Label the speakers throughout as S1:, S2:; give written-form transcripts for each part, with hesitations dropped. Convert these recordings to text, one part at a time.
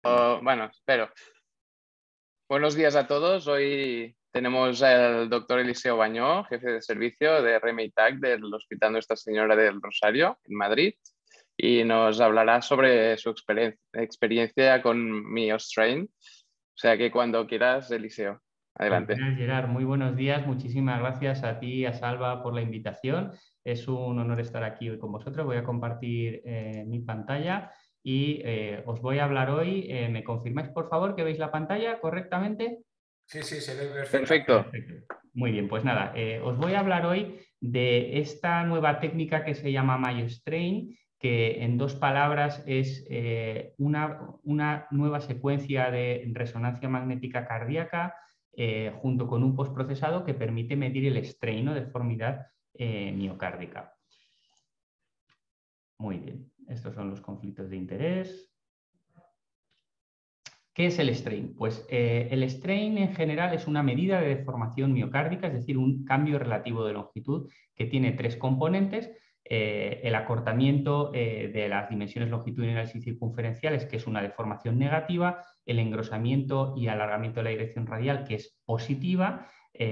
S1: Bueno, espero. Buenos días a todos. Hoy tenemos al doctor Eliseo Bañó, jefe de servicio de RMITAC del Hospital Nuestra Señora del Rosario, en Madrid, y nos hablará sobre su experiencia con MioStrain. O sea que cuando quieras, Eliseo, adelante.
S2: Fenomenal, Gerard. Muy buenos días. Muchísimas gracias a ti y a Salva por la invitación. Es un honor estar aquí hoy con vosotros. Voy a compartir mi pantalla y os voy a hablar hoy. ¿Me confirmáis, por favor, que veis la pantalla correctamente?
S3: Sí, se ve perfectamente.
S1: Perfecto.
S2: Perfecto. Muy bien, pues nada, os voy a hablar hoy de esta nueva técnica que se llama MyoStrain, que en dos palabras es una nueva secuencia de resonancia magnética cardíaca junto con un postprocesado que permite medir el strain o deformidad miocárdica. Muy bien, estos son los conflictos de interés. ¿Qué es el strain? Pues el strain en general es una medida de deformación miocárdica, es decir, un cambio relativo de longitud que tiene tres componentes. El acortamiento de las dimensiones longitudinales y circunferenciales, que es una deformación negativa, el engrosamiento y alargamiento de la dirección radial, que es positiva,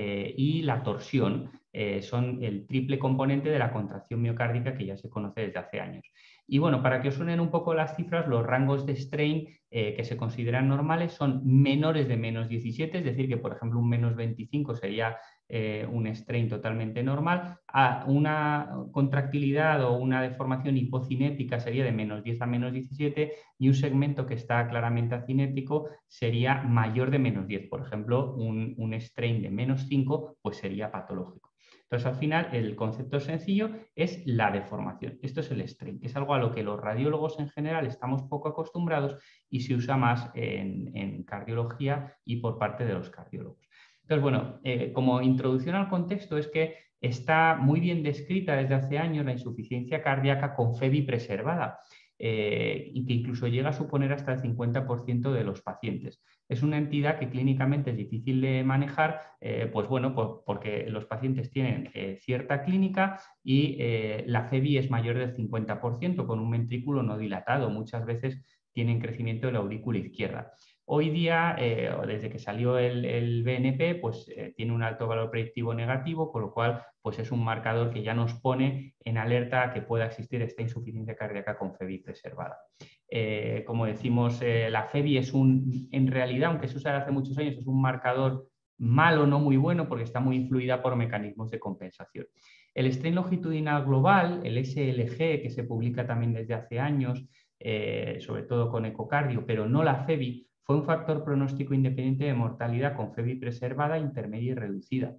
S2: y la torsión, son el triple componente de la contracción miocárdica que ya se conoce desde hace años. Y bueno, para que os suenen un poco las cifras, los rangos de strain que se consideran normales son menores de menos 17, es decir, que por ejemplo un menos 25 sería un strain totalmente normal. Una contractilidad o una deformación hipocinética sería de menos 10 a menos 17 y un segmento que está claramente acinético sería mayor de menos 10. Por ejemplo, un strain de menos 5 pues sería patológico. Entonces, al final, el concepto sencillo es la deformación. Esto es el strain, que es algo a lo que los radiólogos en general estamos poco acostumbrados y se usa más en cardiología y por parte de los cardiólogos. Entonces, bueno, como introducción al contexto es que está muy bien descrita desde hace años la insuficiencia cardíaca con FEBI preservada. Y que incluso llega a suponer hasta el 50% de los pacientes. Es una entidad que clínicamente es difícil de manejar, pues bueno, porque los pacientes tienen cierta clínica y la FEBI es mayor del 50% con un ventrículo no dilatado. Muchas veces tienen crecimiento de la aurícula izquierda. Hoy día, desde que salió el BNP, pues tiene un alto valor predictivo negativo, con lo cual pues es un marcador que ya nos pone en alerta a que pueda existir esta insuficiencia cardíaca con FEBI preservada. Como decimos, la FEBI es en realidad, aunque se usa desde hace muchos años, es un marcador malo, no muy bueno, porque está muy influida por mecanismos de compensación. El strain longitudinal global, el SLG, que se publica también desde hace años, sobre todo con ecocardio, pero no la FEBI, fue un factor pronóstico independiente de mortalidad con FEBI preservada, intermedia y reducida.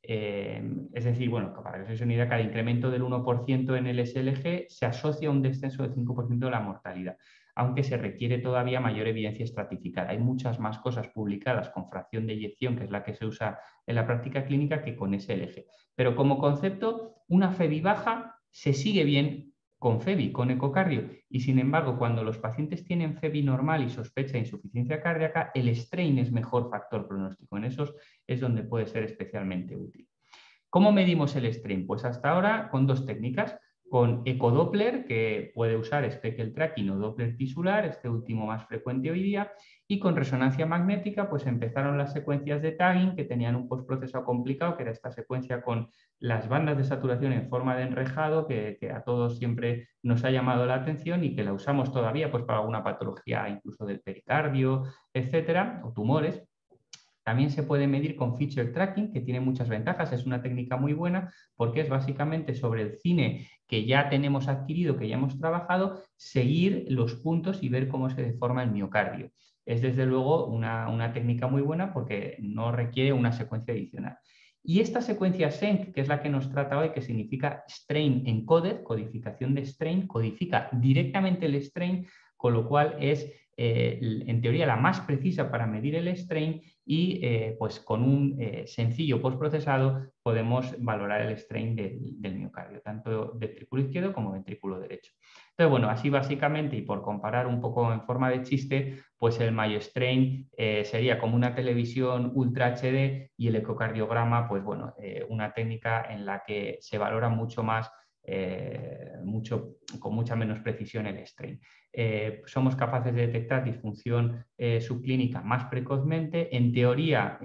S2: Es decir, bueno, para que os hagáis una idea, cada incremento del 1% en el SLG se asocia a un descenso del 5% de la mortalidad, aunque se requiere todavía mayor evidencia estratificada. Hay muchas más cosas publicadas con fracción de eyección, que es la que se usa en la práctica clínica, que con SLG. Pero como concepto, una FEBI baja se sigue bien con FEBI, con ecocardio, y sin embargo, cuando los pacientes tienen FEBI normal y sospecha de insuficiencia cardíaca, el strain es mejor factor pronóstico. En esos es donde puede ser especialmente útil. ¿Cómo medimos el strain? Pues hasta ahora con dos técnicas, con ecodoppler, que puede usar speckle tracking o doppler tisular, este último más frecuente hoy día, y con resonancia magnética, pues empezaron las secuencias de tagging que tenían un postprocesado complicado, que era esta secuencia con las bandas de saturación en forma de enrejado, que a todos siempre nos ha llamado la atención y que la usamos todavía pues, para alguna patología incluso del pericardio, etcétera, o tumores. También se puede medir con feature tracking, que tiene muchas ventajas, es una técnica muy buena porque es básicamente sobre el cine que ya tenemos adquirido, que ya hemos trabajado, seguir los puntos y ver cómo se deforma el miocardio. Es desde luego una técnica muy buena porque no requiere una secuencia adicional. Y esta secuencia SENC, que es la que nos trata hoy, que significa Strain Encoded, codificación de strain, codifica directamente el strain, con lo cual es en teoría la más precisa para medir el strain y pues con un sencillo postprocesado podemos valorar el strain del miocardio, tanto ventrículo izquierdo como ventrículo derecho. Entonces, bueno, así básicamente y por comparar un poco en forma de chiste, pues el MyoStrain sería como una televisión Ultra HD y el ecocardiograma, pues bueno, una técnica en la que se valora mucho más con mucha menos precisión el strain. Somos capaces de detectar disfunción subclínica más precozmente, en teoría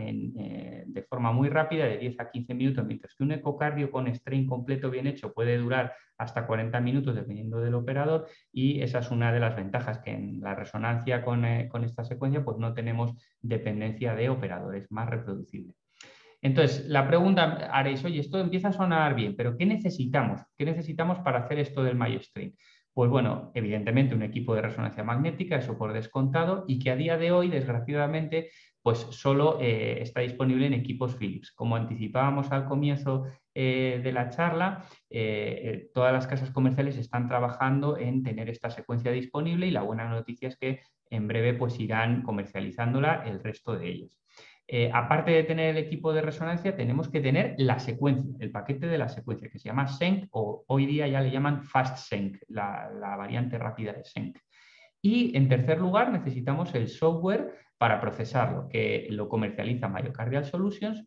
S2: de forma muy rápida, de 10 a 15 minutos, mientras que un ecocardio con strain completo bien hecho puede durar hasta 40 minutos dependiendo del operador, y esa es una de las ventajas, que en la resonancia con esta secuencia pues no tenemos dependencia de operadores, más reproducible. Entonces, la pregunta haréis, oye, esto empieza a sonar bien, pero ¿qué necesitamos? ¿Qué necesitamos para hacer esto del MyoStrain? Pues bueno, evidentemente un equipo de resonancia magnética, eso por descontado, y que a día de hoy, desgraciadamente, pues solo está disponible en equipos Philips. Como anticipábamos al comienzo de la charla, todas las casas comerciales están trabajando en tener esta secuencia disponible, y la buena noticia es que en breve pues irán comercializándola el resto de ellas. Aparte de tener el equipo de resonancia, tenemos que tener la secuencia, el paquete de la secuencia, que se llama SENC, o hoy día ya le llaman FastSENC, la variante rápida de SENC. Y en tercer lugar, necesitamos el software para procesarlo, que lo comercializa Myocardial Solutions,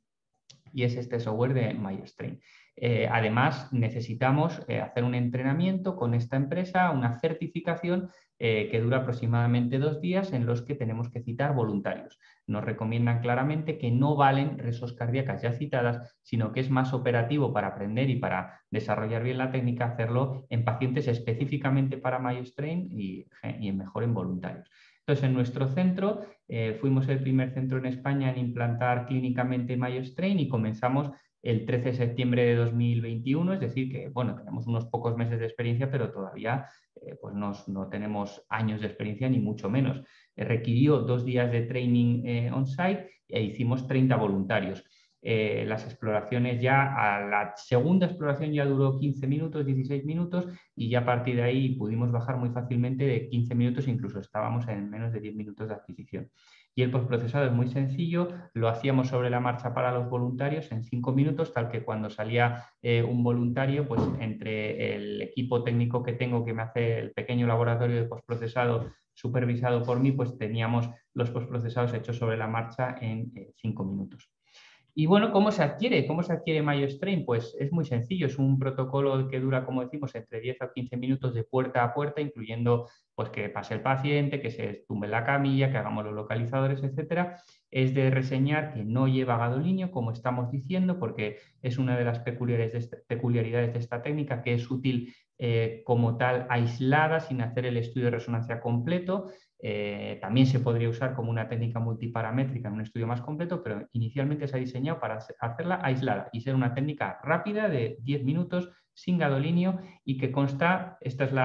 S2: y es este software de MyoStrain. Además, necesitamos hacer un entrenamiento con esta empresa, una certificación que dura aproximadamente 2 días, en los que tenemos que citar voluntarios. Nos recomiendan claramente que no valen resos cardíacas ya citadas, sino que es más operativo para aprender y para desarrollar bien la técnica hacerlo en pacientes específicamente para MyoStrain y mejor en voluntarios. Entonces, en nuestro centro fuimos el primer centro en España en implantar clínicamente MyoStrain, y comenzamos el 13 de septiembre de 2021, es decir que bueno, tenemos unos pocos meses de experiencia, pero todavía pues no tenemos años de experiencia, ni mucho menos. Requirió 2 días de training on-site e hicimos 30 voluntarios. Las exploraciones a la segunda exploración ya duró 15 minutos, 16 minutos, y ya a partir de ahí pudimos bajar muy fácilmente de 15 minutos, incluso estábamos en menos de 10 minutos de adquisición. Y el postprocesado es muy sencillo, lo hacíamos sobre la marcha para los voluntarios en 5 minutos, tal que cuando salía un voluntario, pues entre el equipo técnico que tengo, que me hace el pequeño laboratorio de postprocesado supervisado por mí, pues teníamos los postprocesados hechos sobre la marcha en 5 minutos. Y bueno, ¿cómo se adquiere? ¿Cómo se adquiere MyoStrain? Pues es muy sencillo, es un protocolo que dura, como decimos, entre 10 a 15 minutos de puerta a puerta, incluyendo pues, que pase el paciente, que se tumbe en la camilla, que hagamos los localizadores, etcétera. Es de reseñar que no lleva gadolinio, como estamos diciendo, porque es una de las peculiaridades de esta técnica, que es útil como tal aislada, sin hacer el estudio de resonancia completo. También se podría usar como una técnica multiparamétrica en un estudio más completo, pero inicialmente se ha diseñado para hacerla aislada y ser una técnica rápida de 10 minutos sin gadolinio, y que consta, esta es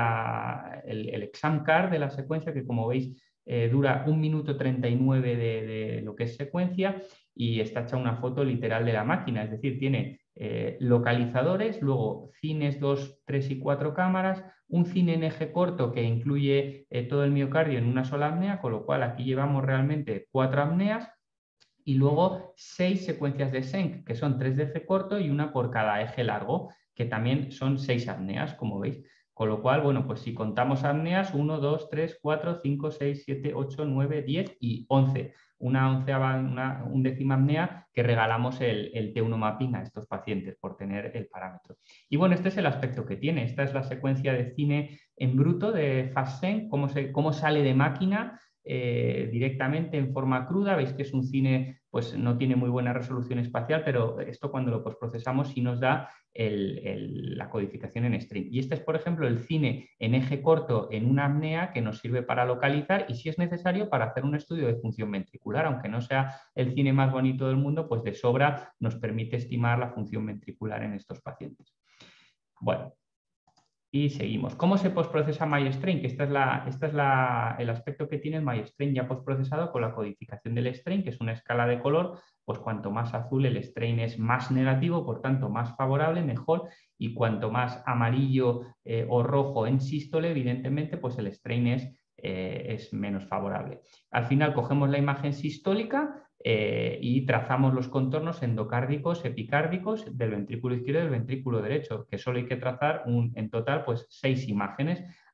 S2: el exam card de la secuencia, que como veis dura 1 minuto 39 de lo que es secuencia, y está hecha una foto literal de la máquina, es decir, tiene localizadores, luego cines 2, 3 y 4 cámaras, un cine en eje corto que incluye todo el miocardio en una sola apnea, con lo cual aquí llevamos realmente 4 apneas, y luego 6 secuencias de SENC, que son 3 de eje corto y una por cada eje largo, que también son 6 apneas, como veis. Con lo cual, bueno, pues si contamos apneas, 1, 2, 3, 4, 5, 6, 7, 8, 9, 10 y 11. Una undécima apnea que regalamos el T1 mapping a estos pacientes por tener el parámetro. Y bueno, este es el aspecto que tiene. Esta es la secuencia de cine en bruto de FastSENC, cómo sale de máquina directamente en forma cruda. Veis que es un cine, pues no tiene muy buena resolución espacial, pero esto cuando lo postprocesamos sí nos da la codificación en string. Y este es, por ejemplo, el cine en eje corto en una apnea, que nos sirve para localizar y, si es necesario, para hacer un estudio de función ventricular. Aunque no sea el cine más bonito del mundo, pues de sobra nos permite estimar la función ventricular en estos pacientes. Bueno, y seguimos. ¿Cómo se postprocesa MyoStrain? Que este es el aspecto que tiene el MyoStrain ya postprocesado con la codificación del strain, que es una escala de color. Pues cuanto más azul el strain es más negativo, por tanto más favorable, mejor, y cuanto más amarillo o rojo en sístole, evidentemente, pues el strain es menos favorable. Al final cogemos la imagen sistólica y trazamos los contornos endocárdicos, epicárdicos del ventrículo izquierdo y del ventrículo derecho, que solo hay que trazar en total pues 6 imágenes.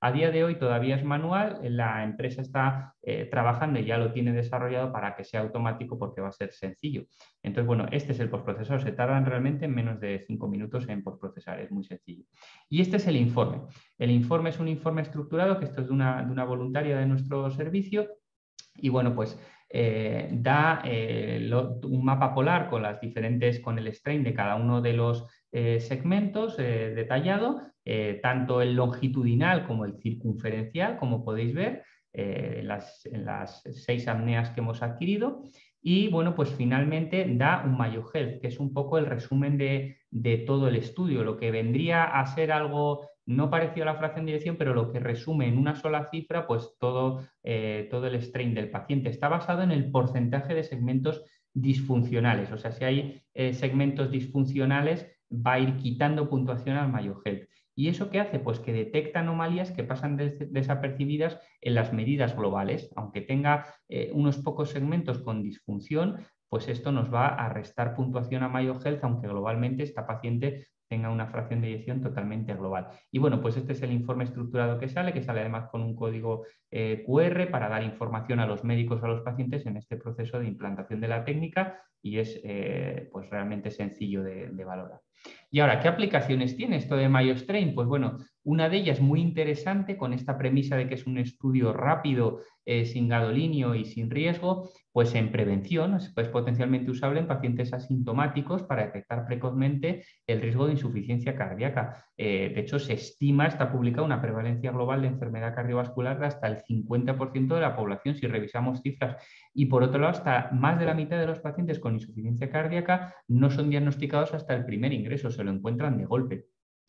S2: A día de hoy todavía es manual, la empresa está trabajando y ya lo tiene desarrollado para que sea automático porque va a ser sencillo. Entonces, bueno, este es el postprocesador, se tardan realmente en menos de 5 minutos en postprocesar, es muy sencillo. Y este es el informe. El informe es un informe estructurado, que esto es de una voluntaria de nuestro servicio, y bueno, pues da un mapa polar con con el strain de cada uno de los segmentos detallado, tanto el longitudinal como el circunferencial, como podéis ver en las 6 apneas que hemos adquirido. Y bueno, pues finalmente da un Mayo Health, que es un poco el resumen de todo el estudio, lo que vendría a ser algo no parecido a la fracción de eyección, pero lo que resume en una sola cifra, pues todo el strain del paciente. Está basado en el porcentaje de segmentos disfuncionales. O sea, si hay segmentos disfuncionales, va a ir quitando puntuación al Mayo Health. ¿Y eso qué hace? Pues que detecta anomalías que pasan desapercibidas en las medidas globales. Aunque tenga unos pocos segmentos con disfunción, pues esto nos va a restar puntuación a Mayo Health, aunque globalmente esta paciente tenga una fracción de eyección totalmente global. Y bueno, pues este es el informe estructurado que sale además con un código QR para dar información a los médicos o a los pacientes en este proceso de implantación de la técnica, y es pues realmente sencillo de valorar. Y ahora, ¿qué aplicaciones tiene esto de Mayo Strain? Pues bueno, una de ellas muy interesante, con esta premisa de que es un estudio rápido, sin gadolinio y sin riesgo, pues en prevención, es potencialmente usable en pacientes asintomáticos para detectar precozmente el riesgo de insuficiencia cardíaca. De hecho, se estima, está publicada, una prevalencia global de enfermedad cardiovascular de hasta el 50% de la población, si revisamos cifras. Y por otro lado, hasta más de la mitad de los pacientes con insuficiencia cardíaca no son diagnosticados hasta el primer ingreso, se lo encuentran de golpe.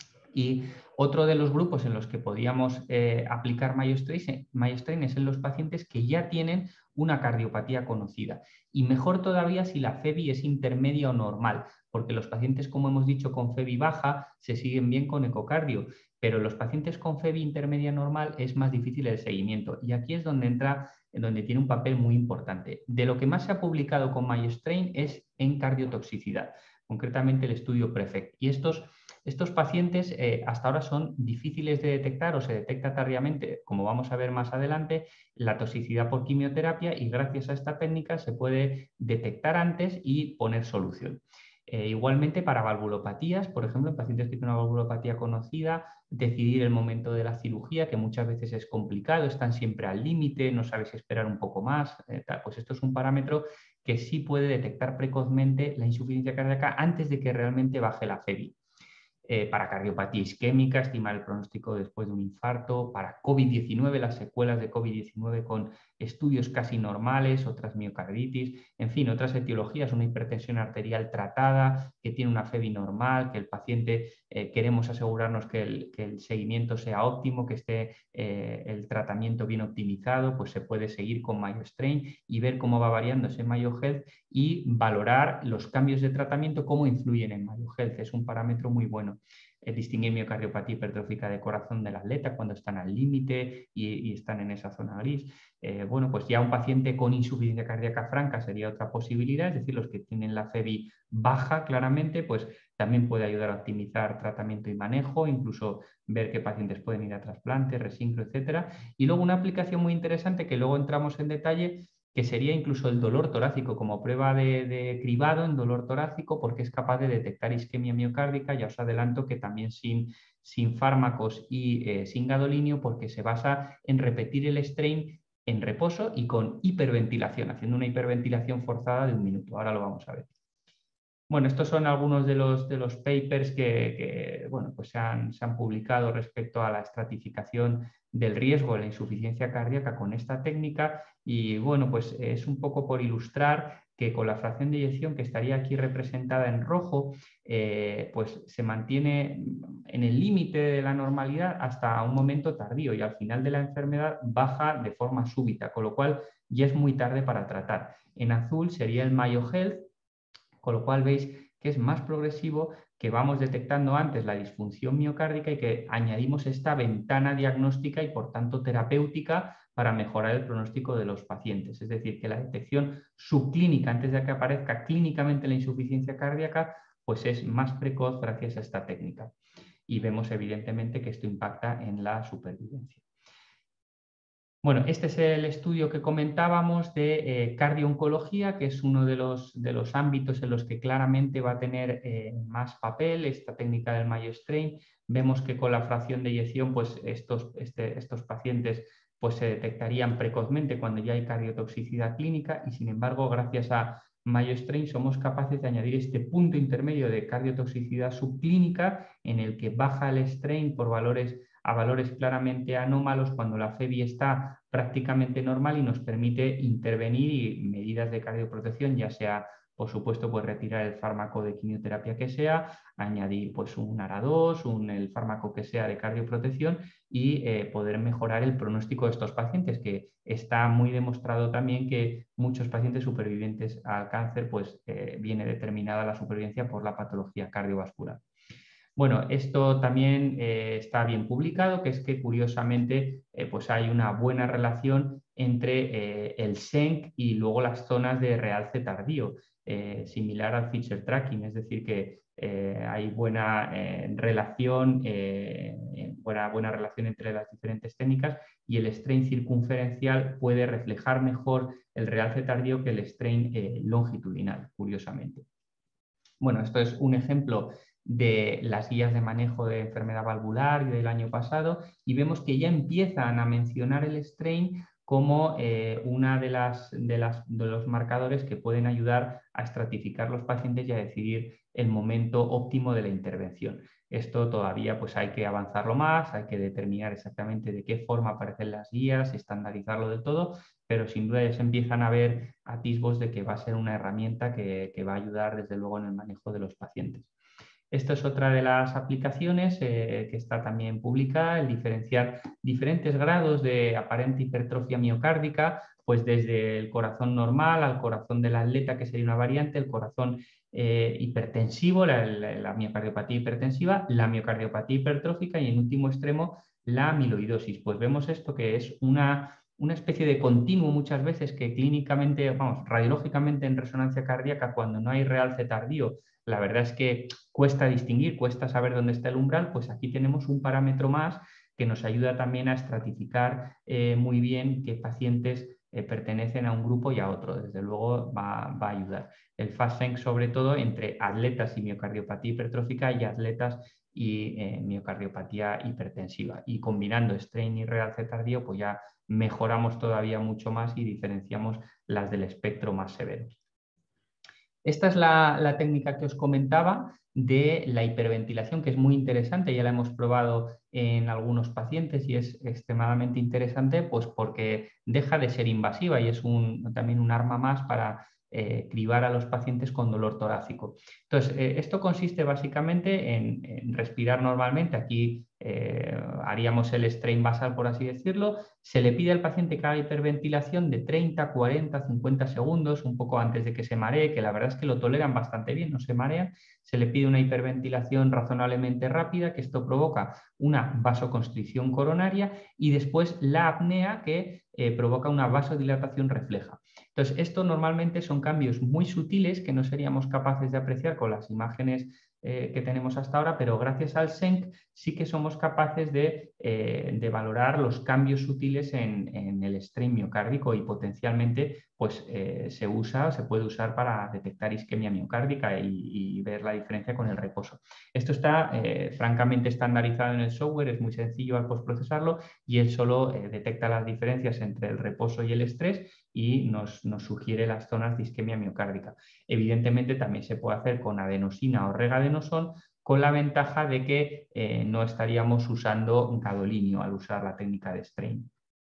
S2: Y otro de los grupos en los que podíamos aplicar Mayo Strain es en los pacientes que ya tienen una cardiopatía conocida. Y mejor todavía si la FEBI es intermedia o normal, porque los pacientes, como hemos dicho, con FEBI baja se siguen bien con ecocardio, pero los pacientes con FEBI intermedia normal es más difícil el seguimiento. Y aquí es donde donde tiene un papel muy importante. De lo que más se ha publicado con Mayo Strain es en cardiotoxicidad, concretamente el estudio PREFECT. Y estos pacientes hasta ahora son difíciles de detectar o se detecta tardíamente, como vamos a ver más adelante, la toxicidad por quimioterapia, y gracias a esta técnica se puede detectar antes y poner solución. Igualmente para valvulopatías, por ejemplo, en pacientes que tienen una valvulopatía conocida, decidir el momento de la cirugía, que muchas veces es complicado, están siempre al límite, no sabes si esperar un poco más, pues esto es un parámetro que sí puede detectar precozmente la insuficiencia cardíaca antes de que realmente baje la FEBI. Para cardiopatía isquémica, estimar el pronóstico después de un infarto, para COVID-19, las secuelas de COVID-19 con estudios casi normales, otras miocarditis, en fin, otras etiologías, una hipertensión arterial tratada, que tiene una FEBI normal, que el paciente queremos asegurarnos que el seguimiento sea óptimo, que esté el tratamiento bien optimizado, pues se puede seguir con Mayo Strain y ver cómo va variando ese Mayo Health y valorar los cambios de tratamiento, cómo influyen en Mayo Health. Es un parámetro muy bueno. Distinguir miocardiopatía hipertrófica de corazón del atleta cuando están al límite y están en esa zona gris. Bueno, pues ya un paciente con insuficiencia cardíaca franca sería otra posibilidad, es decir, los que tienen la FEBI baja claramente, pues también puede ayudar a optimizar tratamiento y manejo, incluso ver qué pacientes pueden ir a trasplante, resincro, etcétera. Y luego una aplicación muy interesante que luego entramos en detalle, que sería incluso el dolor torácico como prueba de cribado en dolor torácico, porque es capaz de detectar isquemia miocárdica. Ya os adelanto que también sin fármacos y sin gadolinio, porque se basa en repetir el strain en reposo y con hiperventilación, haciendo una hiperventilación forzada de 1 minuto. Ahora lo vamos a ver. Bueno, estos son algunos de los papers que bueno, pues se han publicado respecto a la estratificación del riesgo de la insuficiencia cardíaca con esta técnica, y bueno, pues es un poco por ilustrar que con la fracción de eyección, que estaría aquí representada en rojo, pues se mantiene en el límite de la normalidad hasta un momento tardío, y al final de la enfermedad baja de forma súbita, con lo cual ya es muy tarde para tratar. En azul sería el Mayo Health, con lo cual veis que es más progresivo, que vamos detectando antes la disfunción miocárdica y que añadimos esta ventana diagnóstica y por tanto terapéutica para mejorar el pronóstico de los pacientes. Es decir, que la detección subclínica antes de que aparezca clínicamente la insuficiencia cardíaca, pues es más precoz gracias a esta técnica. Y vemos evidentemente que esto impacta en la supervivencia. Bueno, este es el estudio que comentábamos de cardiooncología, que es uno de los ámbitos en los que claramente va a tener más papel esta técnica del Mayo Strain. Vemos que con la fracción de eyección, pues estos pacientes pues, se detectarían precozmente cuando ya hay cardiotoxicidad clínica y, sin embargo, gracias a Mayo Strain somos capaces de añadir este punto intermedio de cardiotoxicidad subclínica en el que baja el strain a valores claramente anómalos cuando la FEBI está prácticamente normal y nos permite intervenir y medidas de cardioprotección, ya sea, por supuesto, pues retirar el fármaco de quimioterapia que sea, añadir pues un ARA2, el fármaco que sea de cardioprotección y poder mejorar el pronóstico de estos pacientes, que está muy demostrado también que muchos pacientes supervivientes al cáncer pues viene determinada la supervivencia por la patología cardiovascular. Bueno, esto también está bien publicado, que es que curiosamente pues hay una buena relación entre el SENC y luego las zonas de realce tardío, similar al feature tracking, es decir, que hay buena relación entre las diferentes técnicas y el strain circunferencial puede reflejar mejor el realce tardío que el strain longitudinal, curiosamente. Bueno, esto es un ejemplo de las guías de manejo de enfermedad valvular del año pasado y vemos que ya empiezan a mencionar el strain como una de los marcadores que pueden ayudar a estratificar los pacientes y a decidir el momento óptimo de la intervención. Esto todavía pues, hay que avanzarlo más, hay que determinar exactamente de qué forma aparecen las guías, estandarizarlo del todo, pero sin duda ya se empiezan a ver atisbos de que va a ser una herramienta que va a ayudar desde luego en el manejo de los pacientes. Esta es otra de las aplicaciones que está también publicada, el diferenciar diferentes grados de aparente hipertrofia miocárdica, pues desde el corazón normal al corazón del atleta, que sería una variante, el corazón hipertensivo, la miocardiopatía hipertensiva, la miocardiopatía hipertrófica y en último extremo la amiloidosis. Pues vemos esto que es una especie de continuo muchas veces que clínicamente, vamos, radiológicamente en resonancia cardíaca, cuando no hay realce tardío, la verdad es que cuesta distinguir, cuesta saber dónde está el umbral, pues aquí tenemos un parámetro más que nos ayuda también a estratificar muy bien qué pacientes pertenecen a un grupo y a otro. Desde luego va a ayudar. El FastSync sobre todo entre atletas y miocardiopatía hipertrófica y atletas y miocardiopatía hipertensiva. Y combinando strain y realce tardío, pues ya mejoramos todavía mucho más y diferenciamos las del espectro más severo. Esta es la técnica que os comentaba de la hiperventilación, que es muy interesante, ya la hemos probado en algunos pacientes y es extremadamente interesante pues porque deja de ser invasiva y es también un arma más para cribar a los pacientes con dolor torácico. Entonces, esto consiste básicamente en respirar normalmente. Aquí haríamos el strain basal, por así decirlo. Se le pide al paciente que haga hiperventilación de 30, 40, 50 segundos, un poco antes de que se maree, que la verdad es que lo toleran bastante bien, no se marean. Se le pide una hiperventilación razonablemente rápida, que esto provoca una vasoconstricción coronaria y después la apnea, que provoca una vasodilatación refleja. Entonces, esto normalmente son cambios muy sutiles que no seríamos capaces de apreciar con las imágenes que tenemos hasta ahora, pero gracias al SENC sí que somos capaces de valorar los cambios sutiles en el strain miocárdico y potencialmente pues, se puede usar para detectar isquemia miocárdica y ver la diferencia con el reposo. Esto está francamente estandarizado en el software, es muy sencillo al postprocesarlo y él solo detecta las diferencias entre el reposo y el estrés y nos sugiere las zonas de isquemia miocárdica. Evidentemente también se puede hacer con adenosina o regadenosón, con la ventaja de que no estaríamos usando gadolinio al usar la técnica de strain.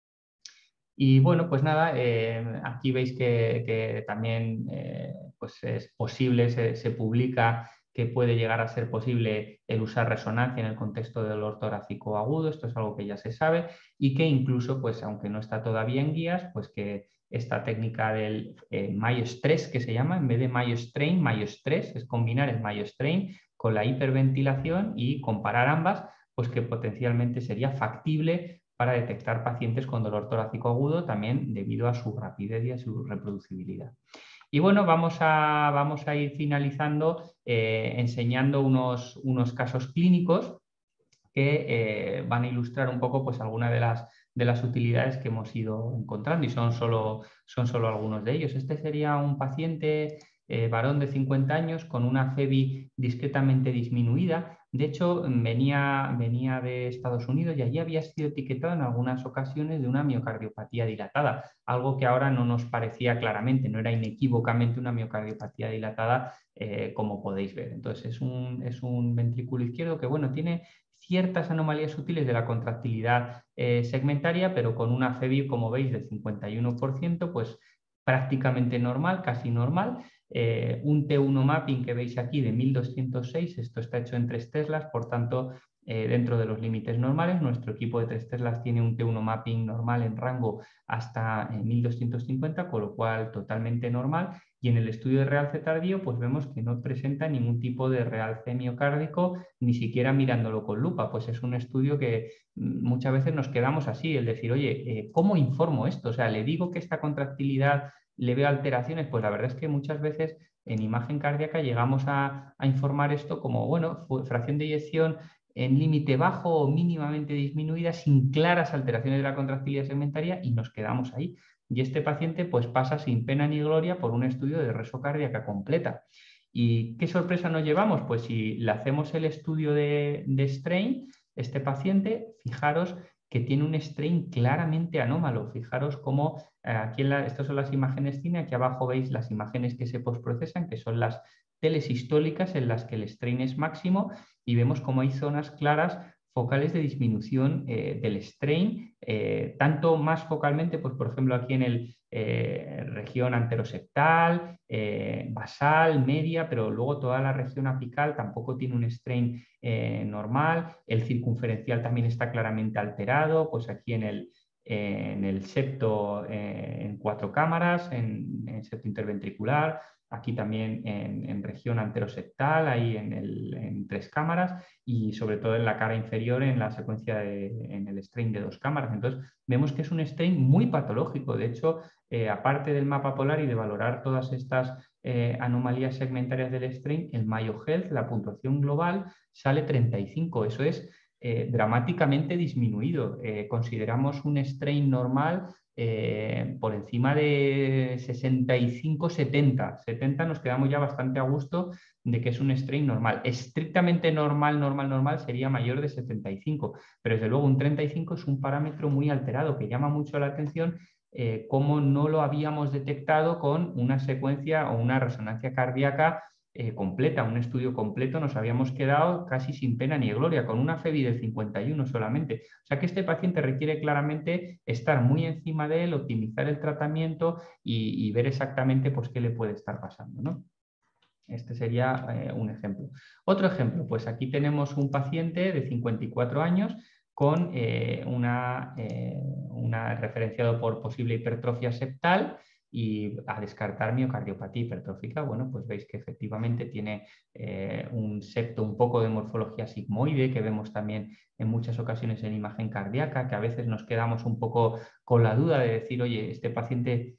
S2: Y bueno, pues nada, aquí veis que también pues es posible, se publica que puede llegar a ser posible el usar resonancia en el contexto del dolor torácico agudo, esto es algo que ya se sabe, y que incluso, pues aunque no está todavía en guías, pues que esta técnica del Mayo Stress, que se llama, en vez de Mayo Strain, Mayo Stress, es combinar el Mayo Strain con la hiperventilación y comparar ambas, pues que potencialmente sería factible para detectar pacientes con dolor torácico agudo, también debido a su rapidez y a su reproducibilidad. Y bueno, vamos a ir finalizando enseñando unos casos clínicos que van a ilustrar un poco pues, algunas de las utilidades que hemos ido encontrando y son solo algunos de ellos. Este sería un paciente varón de 50 años con una FEBI discretamente disminuida. De hecho, venía de Estados Unidos y allí había sido etiquetado en algunas ocasiones de una miocardiopatía dilatada, algo que ahora no nos parecía claramente, no era inequívocamente una miocardiopatía dilatada, como podéis ver. Entonces, es un ventrículo izquierdo que, bueno, tiene ciertas anomalías sutiles de la contractilidad segmentaria, pero con una FEBI, como veis, del 51%, pues prácticamente normal, casi normal. Un T1 mapping que veis aquí de 1206, esto está hecho en 3 teslas, por tanto, dentro de los límites normales. Nuestro equipo de 3 teslas tiene un T1 mapping normal en rango hasta 1250, con lo cual totalmente normal. Y en el estudio de realce tardío, pues vemos que no presenta ningún tipo de realce miocárdico, ni siquiera mirándolo con lupa. Pues es un estudio que muchas veces nos quedamos así, el decir, oye, ¿cómo informo esto? O sea, le digo que esta contractilidad le veo alteraciones, pues la verdad es que muchas veces en imagen cardíaca llegamos a informar esto como, bueno, fracción de eyección en límite bajo o mínimamente disminuida, sin claras alteraciones de la contractilidad segmentaria, y nos quedamos ahí. Y este paciente pues pasa sin pena ni gloria por un estudio de reso cardíaca completa. ¿Y qué sorpresa nos llevamos? Pues si le hacemos el estudio de strain, este paciente, fijaros que tiene un strain claramente anómalo. Fijaros cómo aquí estas son las imágenes cine, aquí abajo veis las imágenes que se postprocesan, que son las teles históricas en las que el strain es máximo, y vemos cómo hay zonas claras focales de disminución del strain, tanto más focalmente, pues por ejemplo aquí en el región anteroseptal, basal, media, pero luego toda la región apical tampoco tiene un strain normal. El circunferencial también está claramente alterado, pues aquí en el septo en 4 cámaras, en septo interventricular, aquí también en región anteroseptal, ahí en 3 cámaras, y sobre todo en la cara inferior en la secuencia en el strain de 2 cámaras. Entonces vemos que es un strain muy patológico. De hecho, aparte del mapa polar y de valorar todas estas anomalías segmentarias del strain, el Mayo Health, la puntuación global, sale 35. Eso es dramáticamente disminuido. Consideramos un strain normal por encima de 65-70. 70 nos quedamos ya bastante a gusto de que es un strain normal. Estrictamente normal sería mayor de 75, pero desde luego un 35 es un parámetro muy alterado que llama mucho la atención, como no lo habíamos detectado con una secuencia o una resonancia cardíaca completa, un estudio completo. Nos habíamos quedado casi sin pena ni gloria, con una FEBI del 51 solamente. O sea que este paciente requiere claramente estar muy encima de él, optimizar el tratamiento y ver exactamente pues, qué le puede estar pasando, ¿no? Este sería un ejemplo. Otro ejemplo, pues aquí tenemos un paciente de 54 años con una referenciado por posible hipertrofia septal y a descartar miocardiopatía hipertrófica. Bueno, pues veis que efectivamente tiene un septo un poco de morfología sigmoide, que vemos también en muchas ocasiones en imagen cardíaca, que a veces nos quedamos un poco con la duda de decir, oye, este paciente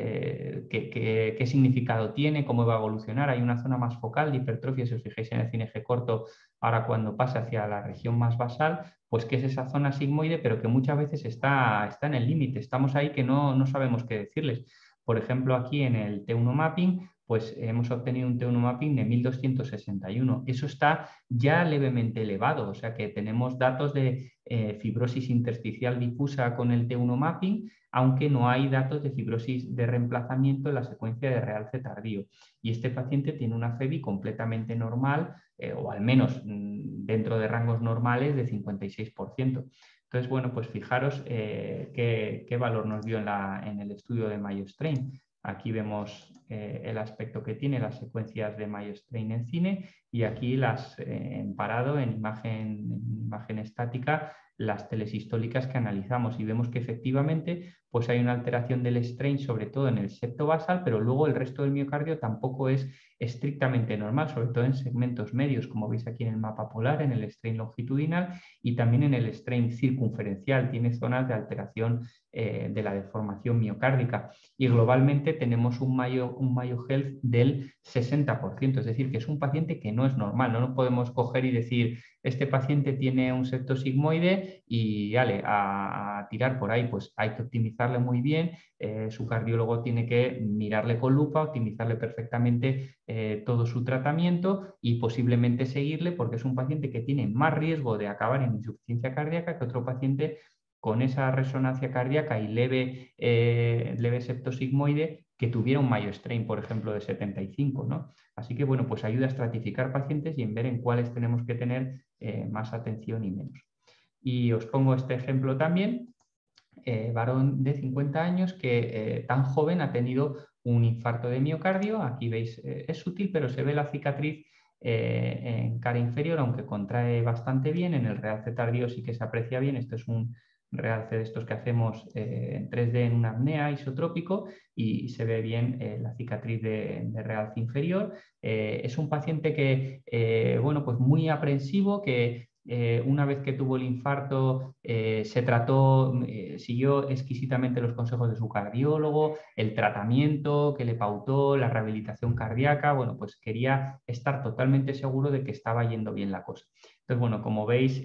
S2: qué significado tiene, cómo va a evolucionar. Hay una zona más focal de hipertrofia, si os fijáis en el cineje corto, ahora cuando pasa hacia la región más basal, pues que es esa zona sigmoide, pero que muchas veces está en el límite. Estamos ahí que no sabemos qué decirles. Por ejemplo, aquí en el T1 mapping, pues hemos obtenido un T1 mapping de 1261. Eso está ya levemente elevado, o sea que tenemos datos de fibrosis intersticial difusa con el T1 mapping, aunque no hay datos de fibrosis de reemplazamiento en la secuencia de realce tardío. Y este paciente tiene una FEBI completamente normal, o al menos dentro de rangos normales de 56%. Entonces, bueno, pues fijaros qué valor nos dio en el estudio de Mayo Strain. Aquí vemos el aspecto que tiene las secuencias de Mayo Strain en cine, y aquí en parado, en imagen estática, las teles históricas que analizamos, y vemos que efectivamente pues hay una alteración del strain, sobre todo en el septo basal, pero luego el resto del miocardio tampoco es estrictamente normal, sobre todo en segmentos medios, como veis aquí en el mapa polar, en el strain longitudinal y también en el strain circunferencial. Tiene zonas de alteración de la deformación miocárdica, y globalmente tenemos un Mayo Health del 60%, es decir, que es un paciente que no es normal. No podemos coger y decir este paciente tiene un septo sigmoide y vale, a tirar por ahí, pues hay que optimizarle muy bien, su cardiólogo tiene que mirarle con lupa, optimizarle perfectamente todo su tratamiento y posiblemente seguirle porque es un paciente que tiene más riesgo de acabar en insuficiencia cardíaca que otro paciente con esa resonancia cardíaca y leve septosigmoide que tuviera un Mayo Strain, por ejemplo, de 75, ¿no? Así que, bueno, pues ayuda a estratificar pacientes y en ver en cuáles tenemos que tener más atención y menos. Y os pongo este ejemplo también, varón de 50 años que tan joven ha tenido un infarto de miocardio. Aquí veis, es sutil, pero se ve la cicatriz en cara inferior, aunque contrae bastante bien. En el realce tardío sí que se aprecia bien. Esto es un realce de estos que hacemos en 3D en una apnea isotrópico y se ve bien la cicatriz de realce inferior. Es un paciente que, bueno, pues muy aprensivo, que una vez que tuvo el infarto se trató, siguió exquisitamente los consejos de su cardiólogo, el tratamiento que le pautó, la rehabilitación cardíaca. Bueno, pues quería estar totalmente seguro de que estaba yendo bien la cosa. Entonces, bueno, como veis,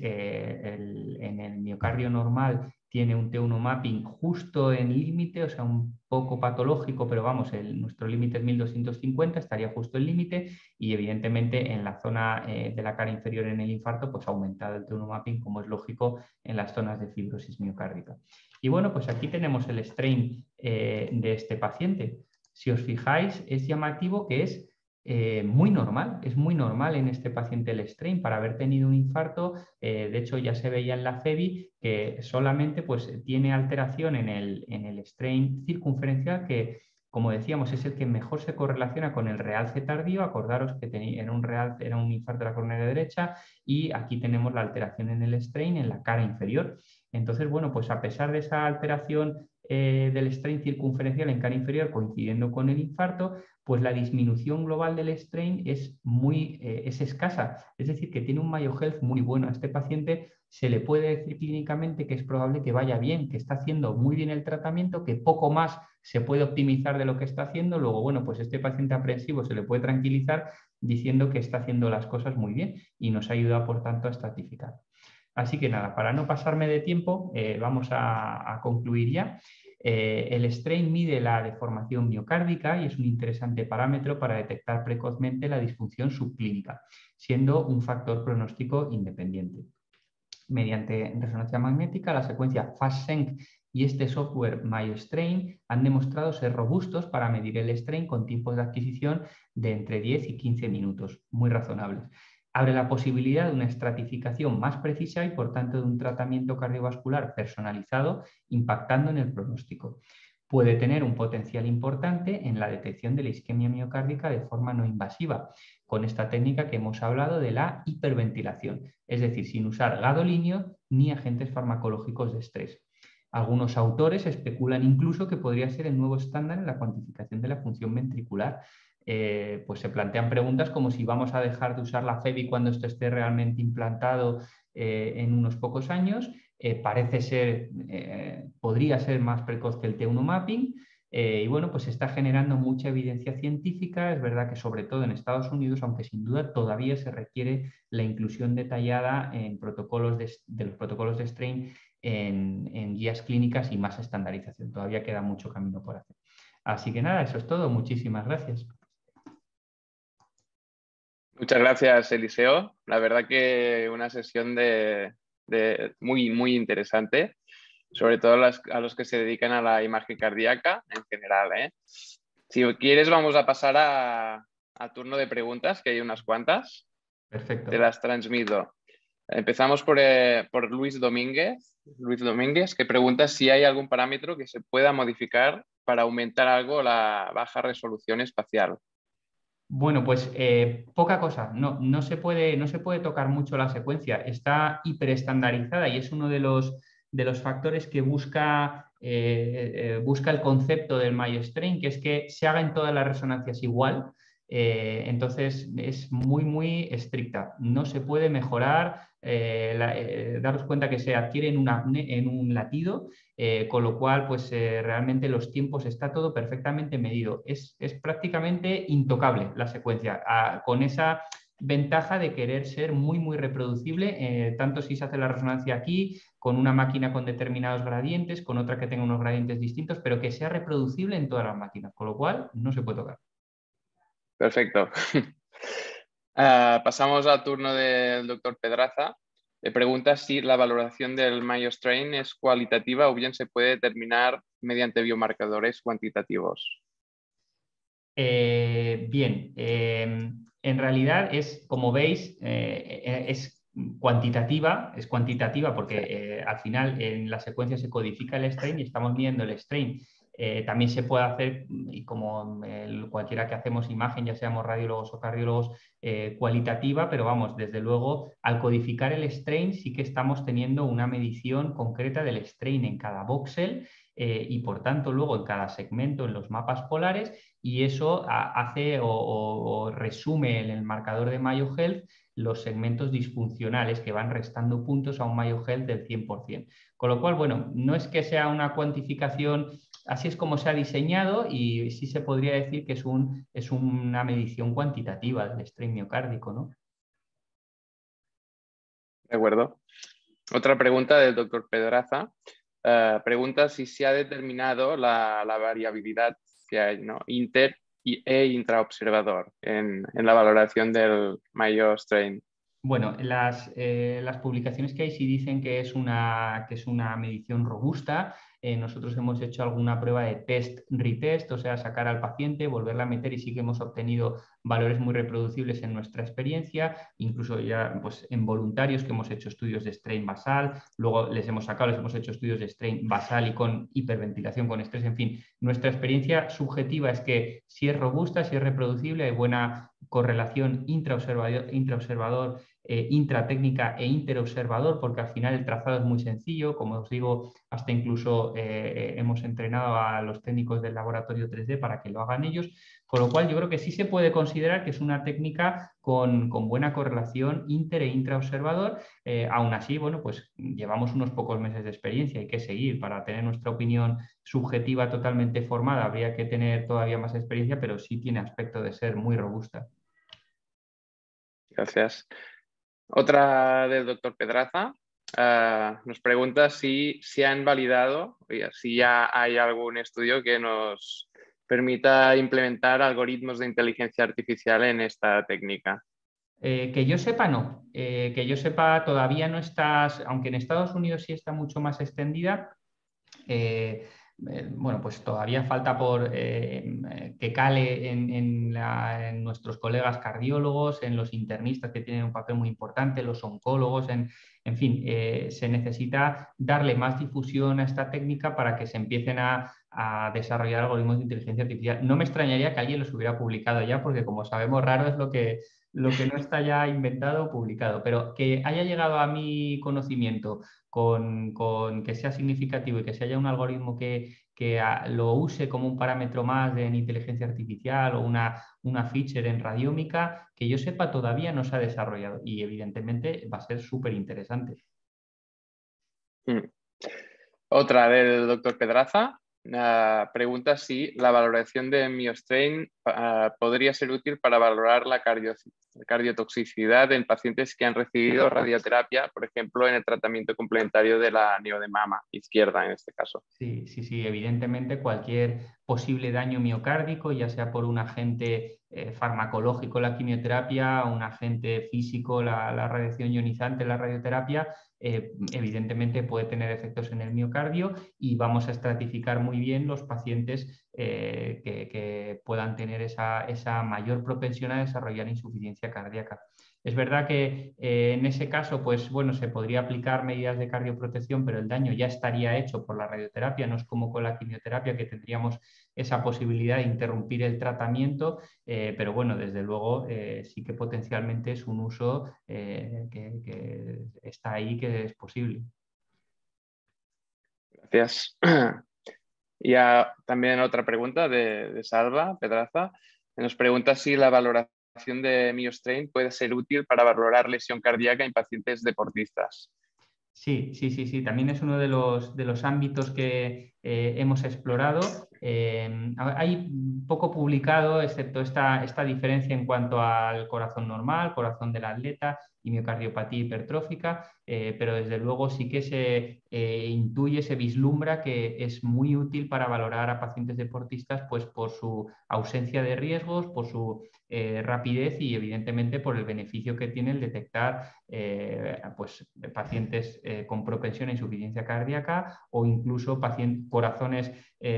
S2: en el miocardio normal tiene un T1 mapping justo en límite, o sea, un poco patológico, pero vamos, nuestro límite es 1250, estaría justo en límite, y evidentemente en la zona de la cara inferior en el infarto, pues ha aumentado el T1 mapping, como es lógico, en las zonas de fibrosis miocárdica. Y bueno, pues aquí tenemos el strain de este paciente. Si os fijáis, es llamativo que es muy normal en este paciente el strain para haber tenido un infarto. De hecho, ya se veía en la FEBI que solamente pues, tiene alteración en el strain circunferencial que, como decíamos, es el que mejor se correlaciona con el realce tardío. Acordaros que era un infarto de la coronaria derecha y aquí tenemos la alteración en el strain en la cara inferior. Entonces, bueno, pues a pesar de esa alteración del strain circunferencial en cara inferior coincidiendo con el infarto, pues la disminución global del strain es escasa. Es decir, que tiene un Mayo Health muy bueno. A este paciente se le puede decir clínicamente que es probable que vaya bien, que está haciendo muy bien el tratamiento, que poco más se puede optimizar de lo que está haciendo. Luego, bueno, pues este paciente aprensivo se le puede tranquilizar diciendo que está haciendo las cosas muy bien y nos ayuda, por tanto, a estratificar. Así que nada, para no pasarme de tiempo, vamos a concluir ya. El strain mide la deformación miocárdica y es un interesante parámetro para detectar precozmente la disfunción subclínica, siendo un factor pronóstico independiente. Mediante resonancia magnética, la secuencia FastSync y este software MyStrain han demostrado ser robustos para medir el strain con tiempos de adquisición de entre 10 y 15 minutos, muy razonables. Abre la posibilidad de una estratificación más precisa y, por tanto, de un tratamiento cardiovascular personalizado, impactando en el pronóstico. Puede tener un potencial importante en la detección de la isquemia miocárdica de forma no invasiva, con esta técnica que hemos hablado de la hiperventilación, es decir, sin usar gadolinio ni agentes farmacológicos de estrés. Algunos autores especulan incluso que podría ser el nuevo estándar en la cuantificación de la función ventricular. Pues se plantean preguntas como si vamos a dejar de usar la FEBI cuando esto esté realmente implantado en unos pocos años. Parece ser, podría ser más precoz que el T1 mapping. Y bueno, pues se está generando mucha evidencia científica. Es verdad que sobre todo en Estados Unidos, aunque sin duda todavía se requiere la inclusión detallada en protocolos de los protocolos de strain en guías clínicas y más estandarización. Todavía queda mucho camino por hacer. Así que nada, eso es todo. Muchísimas gracias.
S1: Muchas gracias, Eliseo. La verdad que una sesión muy interesante, sobre todo a los que se dedican a la imagen cardíaca en general, ¿eh? Si quieres, vamos a pasar a turno de preguntas, que hay unas cuantas.
S2: Perfecto.
S1: Te las transmito. Empezamos por Luis Domínguez. Luis Domínguez, que pregunta si hay algún parámetro que se pueda modificar para aumentar algo la baja resolución espacial.
S2: Bueno, pues poca cosa. No se puede tocar mucho la secuencia. Está hiperestandarizada y es uno de los factores que busca el concepto del MyStrain, que es que se haga en todas las resonancias igual. Entonces es muy estricta. No se puede mejorar. Daros cuenta que se adquiere en un latido, con lo cual pues realmente los tiempos está todo perfectamente medido. Es prácticamente intocable la secuencia. Con esa ventaja de querer ser muy, muy reproducible, tanto si se hace la resonancia aquí, con una máquina con determinados gradientes, con otra que tenga unos gradientes distintos, pero que sea reproducible en todas las máquinas, con lo cual no se puede tocar.
S1: Perfecto. Pasamos al turno del doctor Pedraza. Le pregunta si la valoración del Mayo Strain es cualitativa o bien se puede determinar mediante biomarcadores cuantitativos.
S2: Bien, en realidad es, como veis, es cuantitativa porque al final en la secuencia se codifica el strain y estamos viendo el strain. También se puede hacer, y como cualquiera que hacemos imagen, ya seamos radiólogos o cardiólogos, cualitativa, pero vamos, desde luego, al codificar el strain sí que estamos teniendo una medición concreta del strain en cada voxel y por tanto luego en cada segmento en los mapas polares, y eso hace o resume en el marcador de Mayo Health los segmentos disfuncionales que van restando puntos a un Mayo Health del 100%. Con lo cual, bueno, no es que sea una cuantificación, así es como se ha diseñado y sí se podría decir que es una medición cuantitativa del strain miocárdico, ¿no?
S1: De acuerdo. Otra pregunta del doctor Pedraza. Pregunta si se ha determinado la variabilidad que hay, ¿no? e intraobservador en la valoración del Mayo Strain.
S2: Bueno, las publicaciones que hay sí dicen que es una medición robusta. Nosotros hemos hecho alguna prueba de test-retest, o sea, sacar al paciente, volverla a meter y sí que hemos obtenido valores muy reproducibles en nuestra experiencia, incluso ya pues, en voluntarios que hemos hecho estudios de strain basal, luego les hemos hecho estudios de strain basal y con hiperventilación, con estrés, en fin. Nuestra experiencia subjetiva es que si es robusta, si es reproducible, hay buena correlación intraobservador, intratécnica e interobservador, porque al final el trazado es muy sencillo, como os digo, hasta incluso hemos entrenado a los técnicos del laboratorio 3D para que lo hagan ellos, con lo cual yo creo que sí se puede considerar que es una técnica con buena correlación inter e intraobservador. Aún así, bueno, pues llevamos unos pocos meses de experiencia, hay que seguir para tener nuestra opinión subjetiva totalmente formada, habría que tener todavía más experiencia, pero sí tiene aspecto de ser muy robusta.
S1: Gracias. Otra del doctor Pedraza. Nos pregunta si se han validado, si ya hay algún estudio que nos permita implementar algoritmos de inteligencia artificial en esta técnica.
S2: Que yo sepa, no. Que yo sepa, todavía no estás, aunque en Estados Unidos sí está mucho más extendida. Bueno, pues todavía falta por que cale en nuestros colegas cardiólogos, en los internistas que tienen un papel muy importante, los oncólogos, en fin, se necesita darle más difusión a esta técnica para que se empiecen a desarrollar algoritmos de inteligencia artificial. No me extrañaría que alguien los hubiera publicado ya, porque como sabemos, raro es lo que no está ya inventado o publicado, pero que haya llegado a mi conocimiento con que sea significativo y que se haya un algoritmo que lo use como un parámetro más en inteligencia artificial o una feature en radiómica, que yo sepa todavía no se ha desarrollado y evidentemente va a ser súper interesante.
S1: Otra del doctor Pedraza. Pregunta si la valoración de MioStrain podría ser útil para valorar la cardiotoxicidad en pacientes que han recibido radioterapia, por ejemplo, en el tratamiento complementario de la neodemama izquierda en este caso.
S2: Sí, evidentemente cualquier posible daño miocárdico, ya sea por un agente farmacológico, la quimioterapia, un agente físico, la radiación ionizante, la radioterapia, evidentemente puede tener efectos en el miocardio y vamos a estratificar muy bien los pacientes que puedan tener esa mayor propensión a desarrollar insuficiencia cardíaca. Es verdad que en ese caso, pues bueno, se podría aplicar medidas de cardioprotección, pero el daño ya estaría hecho por la radioterapia, no es como con la quimioterapia que tendríamos esa posibilidad de interrumpir el tratamiento, pero bueno, desde luego sí que potencialmente es un uso que está ahí, que es posible.
S1: Gracias. Y también otra pregunta de Salva Pedraza. Nos pregunta si la valoración de MioStrain puede ser útil para valorar lesión cardíaca en pacientes deportistas.
S2: Sí. También es uno de los ámbitos que hemos explorado. Hay poco publicado, excepto esta diferencia en cuanto al corazón normal, corazón del atleta y miocardiopatía hipertrófica, pero desde luego sí que se intuye, se vislumbra que es muy útil para valorar a pacientes deportistas, pues por su ausencia de riesgos, por su rapidez y evidentemente por el beneficio que tiene el detectar pues, pacientes con propensión a insuficiencia cardíaca o incluso corazones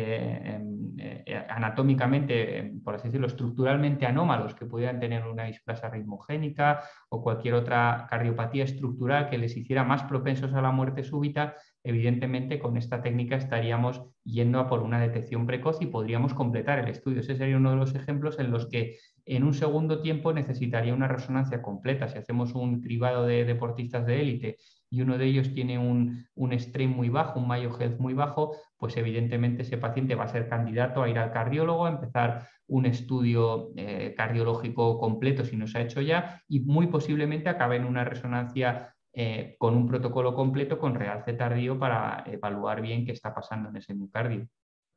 S2: anatómicamente, por así decirlo, estructuralmente anómalos que pudieran tener una displasia ritmogénica o cualquier otra cardiopatía estructural que les hiciera más propensos a la muerte súbita. Evidentemente, con esta técnica estaríamos yendo a por una detección precoz y podríamos completar el estudio. Ese sería uno de los ejemplos en los que en un segundo tiempo necesitaría una resonancia completa. Si hacemos un cribado de deportistas de élite y uno de ellos tiene un strain muy bajo, un Mayo Health muy bajo, pues evidentemente ese paciente va a ser candidato a ir al cardiólogo, a empezar un estudio cardiológico completo si no se ha hecho ya y muy posiblemente acabe en una resonancia con un protocolo completo con realce tardío para evaluar bien qué está pasando en ese miocardio.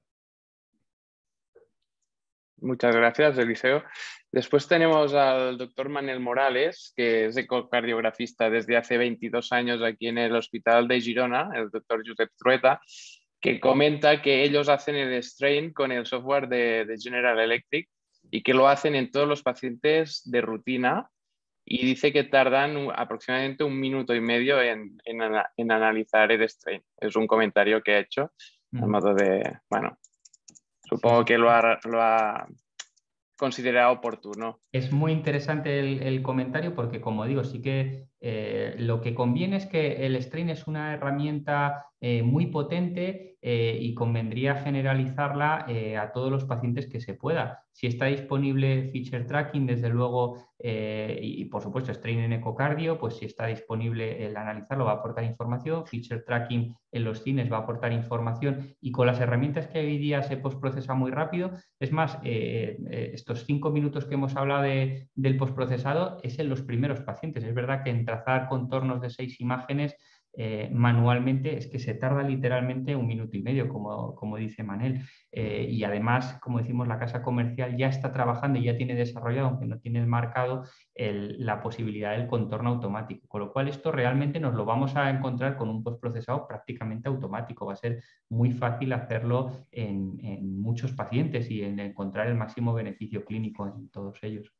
S1: Muchas gracias, Eliseo. Después tenemos al doctor Manel Morales, que es ecocardiografista desde hace 22 años aquí en el Hospital de Girona, el doctor Josep Trueta, que comenta que ellos hacen el strain con el software de General Electric y que lo hacen en todos los pacientes de rutina y dice que tardan aproximadamente 1 minuto y medio en analizar el strain. Es un comentario que ha hecho a modo de, bueno, supongo que lo ha considerado oportuno.
S2: Es muy interesante el comentario porque, como digo, sí que lo que conviene es que el strain es una herramienta muy potente y convendría generalizarla a todos los pacientes que se pueda. Si está disponible feature tracking, desde luego, y por supuesto strain en ecocardio, pues si está disponible el analizarlo va a aportar información, feature tracking en los cines va a aportar información y con las herramientas que hoy día se postprocesa muy rápido. Es más, estos 5 minutos que hemos hablado del postprocesado es en los primeros pacientes. Es verdad que en trazar contornos de 6 imágenes manualmente es que se tarda literalmente 1 minuto y medio, como dice Manel. Y además, como decimos, la casa comercial ya está trabajando y ya tiene desarrollado, aunque no tiene marcado, la posibilidad del contorno automático. Con lo cual esto realmente nos lo vamos a encontrar con un postprocesado prácticamente automático. Va a ser muy fácil hacerlo en muchos pacientes y en encontrar el máximo beneficio clínico en todos ellos.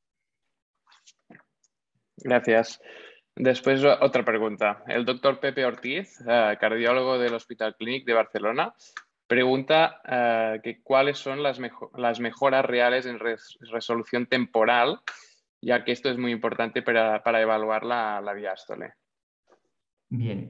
S1: Gracias. Después otra pregunta. El doctor Pepe Ortiz, cardiólogo del Hospital Clínic de Barcelona, pregunta que cuáles son las mejoras reales en resolución temporal, ya que esto es muy importante para evaluar la diástole.
S2: Bien,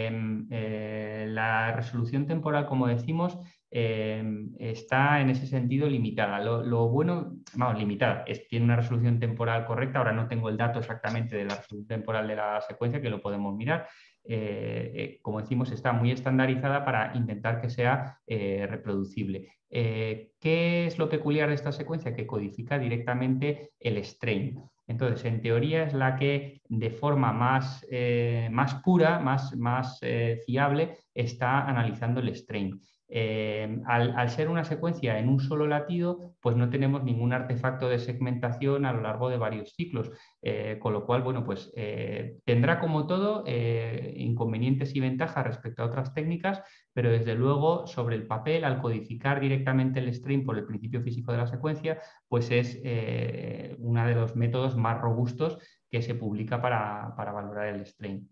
S2: la resolución temporal, como decimos, está en ese sentido limitada. Lo bueno, vamos, limitada, tiene una resolución temporal correcta. Ahora no tengo el dato exactamente de la resolución temporal de la secuencia, que lo podemos mirar. Como decimos, está muy estandarizada para intentar que sea reproducible. ¿Qué es lo peculiar de esta secuencia? Que codifica directamente el strain. Entonces, en teoría es la que de forma más pura, más fiable, está analizando el strain. Al ser una secuencia en un solo latido, pues no tenemos ningún artefacto de segmentación a lo largo de varios ciclos, con lo cual, bueno, pues tendrá como todo inconvenientes y ventajas respecto a otras técnicas, pero desde luego sobre el papel, al codificar directamente el strain por el principio físico de la secuencia, pues es uno de los métodos más robustos que se publica para valorar el strain.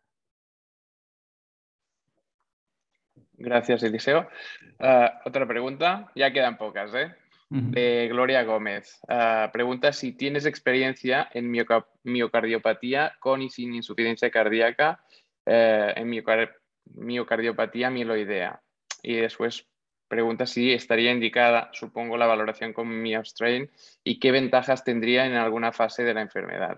S1: Gracias, Eliseo. Otra pregunta, ya quedan pocas, ¿eh? De Gloria Gómez. Pregunta si tienes experiencia en miocardiopatía con y sin insuficiencia cardíaca, en miocardiopatía mieloidea. Y después pregunta si estaría indicada, supongo, la valoración con MioStrain y qué ventajas tendría en alguna fase de la enfermedad.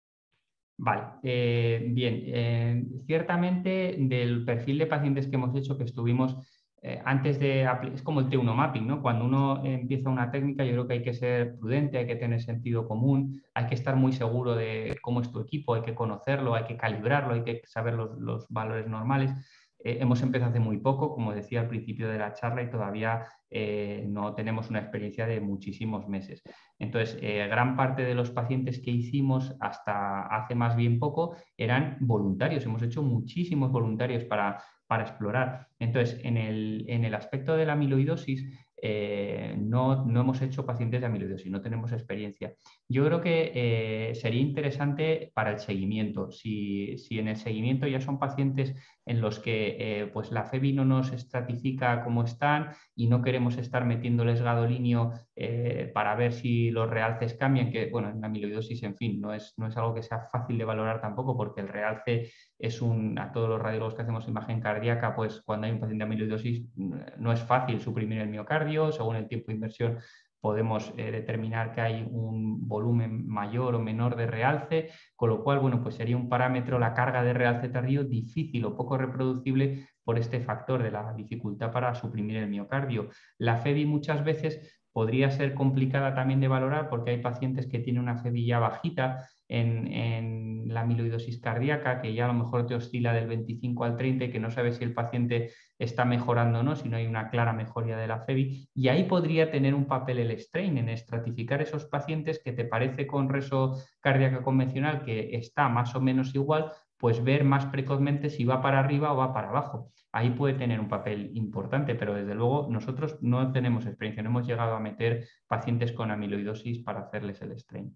S2: Vale, bien, ciertamente del perfil de pacientes que hemos hecho, que estuvimos antes de aplicar, es como el T1 mapping, ¿no? Cuando uno empieza una técnica, yo creo que hay que ser prudente, hay que tener sentido común, hay que estar muy seguro de cómo es tu equipo, hay que conocerlo, hay que calibrarlo, hay que saber los valores normales. hemos empezado hace muy poco, como decía al principio de la charla, y todavía no tenemos una experiencia de muchísimos meses. Entonces, gran parte de los pacientes que hicimos hasta hace más bien poco eran voluntarios. Hemos hecho muchísimos voluntarios para explorar. Entonces, en el aspecto de la amiloidosis, no hemos hecho pacientes de amiloidosis, no tenemos experiencia. Yo creo que sería interesante para el seguimiento. Si en el seguimiento ya son pacientes en los que pues la FEBI no nos estratifica cómo están y no queremos estar metiéndoles gadolinio para ver si los realces cambian, que bueno, en la amiloidosis, en fin, no es algo que sea fácil de valorar tampoco, porque el realce es a todos los radiólogos que hacemos imagen cardíaca, pues cuando hay un paciente de amiloidosis no es fácil suprimir el miocardio, según el tiempo de inversión podemos determinar que hay un volumen mayor o menor de realce, con lo cual, bueno, pues sería un parámetro, la carga de realce tardío, difícil o poco reproducible por este factor de la dificultad para suprimir el miocardio. La FEBI muchas veces podría ser complicada también de valorar porque hay pacientes que tienen una FEBI ya bajita en la amiloidosis cardíaca, que ya a lo mejor te oscila del 25 al 30 y que no sabes si el paciente está mejorando o no, si no hay una clara mejoría de la FEBI. Y ahí podría tener un papel el strain en estratificar esos pacientes que te parece con reso cardíaca convencional que está más o menos igual, pues ver más precozmente si va para arriba o va para abajo. Ahí puede tener un papel importante, pero desde luego nosotros no tenemos experiencia, no hemos llegado a meter pacientes con amiloidosis para hacerles el strain.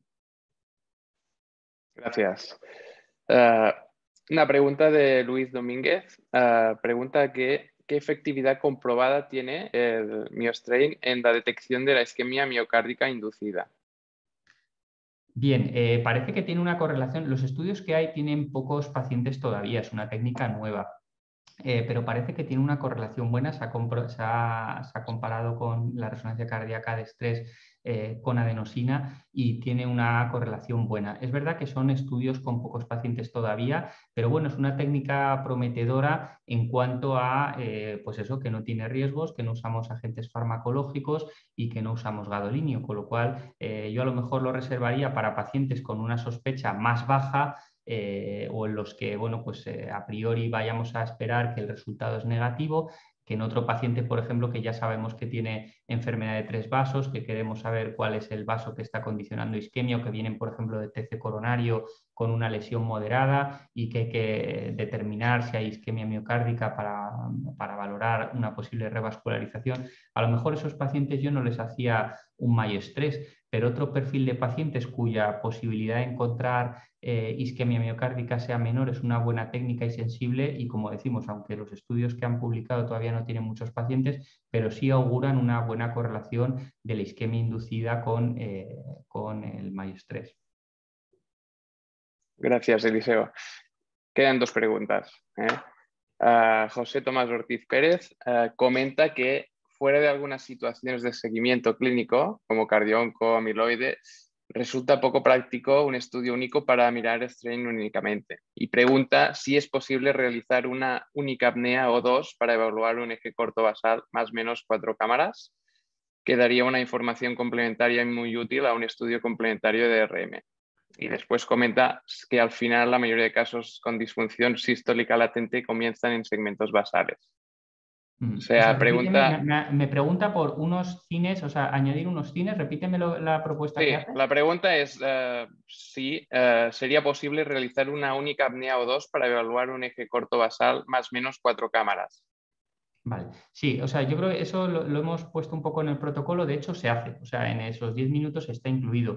S1: Gracias. Una pregunta de Luis Domínguez. Pregunta qué efectividad comprobada tiene el MioStrain en la detección de la isquemia miocárdica inducida.
S2: Bien, parece que tiene una correlación. Los estudios que hay tienen pocos pacientes todavía, es una técnica nueva. Pero parece que tiene una correlación buena, se ha comparado con la resonancia cardíaca de estrés con adenosina y tiene una correlación buena. Es verdad que son estudios con pocos pacientes todavía, pero bueno, es una técnica prometedora en cuanto a pues eso, que no tiene riesgos, que no usamos agentes farmacológicos y que no usamos gadolinio, con lo cual yo a lo mejor lo reservaría para pacientes con una sospecha más baja, o en los que, bueno, pues a priori vayamos a esperar que el resultado es negativo, que en otro paciente, por ejemplo, que ya sabemos que tiene enfermedad de 3 vasos, que queremos saber cuál es el vaso que está condicionando isquemia, o que vienen, por ejemplo, de TC coronario con una lesión moderada y que hay que determinar si hay isquemia miocárdica para valorar una posible revascularización. A lo mejor esos pacientes yo no les hacía un MyoStress, pero otro perfil de pacientes cuya posibilidad de encontrar isquemia miocárdica sea menor es una buena técnica y sensible, y como decimos, aunque los estudios que han publicado todavía no tienen muchos pacientes, pero sí auguran una buena correlación de la isquemia inducida con el MyoStress.
S1: Gracias, Eliseo. Quedan 2 preguntas. José Tomás Ortiz Pérez comenta que fuera de algunas situaciones de seguimiento clínico, como cardio-onco, amiloide, resulta poco práctico un estudio único para mirar strain únicamente. Y pregunta si es posible realizar una única apnea o 2 para evaluar un eje corto basal más o menos 4 cámaras, que daría una información complementaria y muy útil a un estudio complementario de RM. Y después comenta que al final la mayoría de casos con disfunción sistólica latente comienzan en segmentos basales. O sea,
S2: me pregunta por unos cines, o sea, añadir unos cines, repíteme la propuesta
S1: sí,
S2: que hace.
S1: la pregunta es si sería posible realizar una única apnea o 2 para evaluar un eje corto basal más o menos 4 cámaras.
S2: Vale, sí, o sea, yo creo que eso lo hemos puesto un poco en el protocolo, de hecho se hace, o sea, en esos 10 minutos está incluido.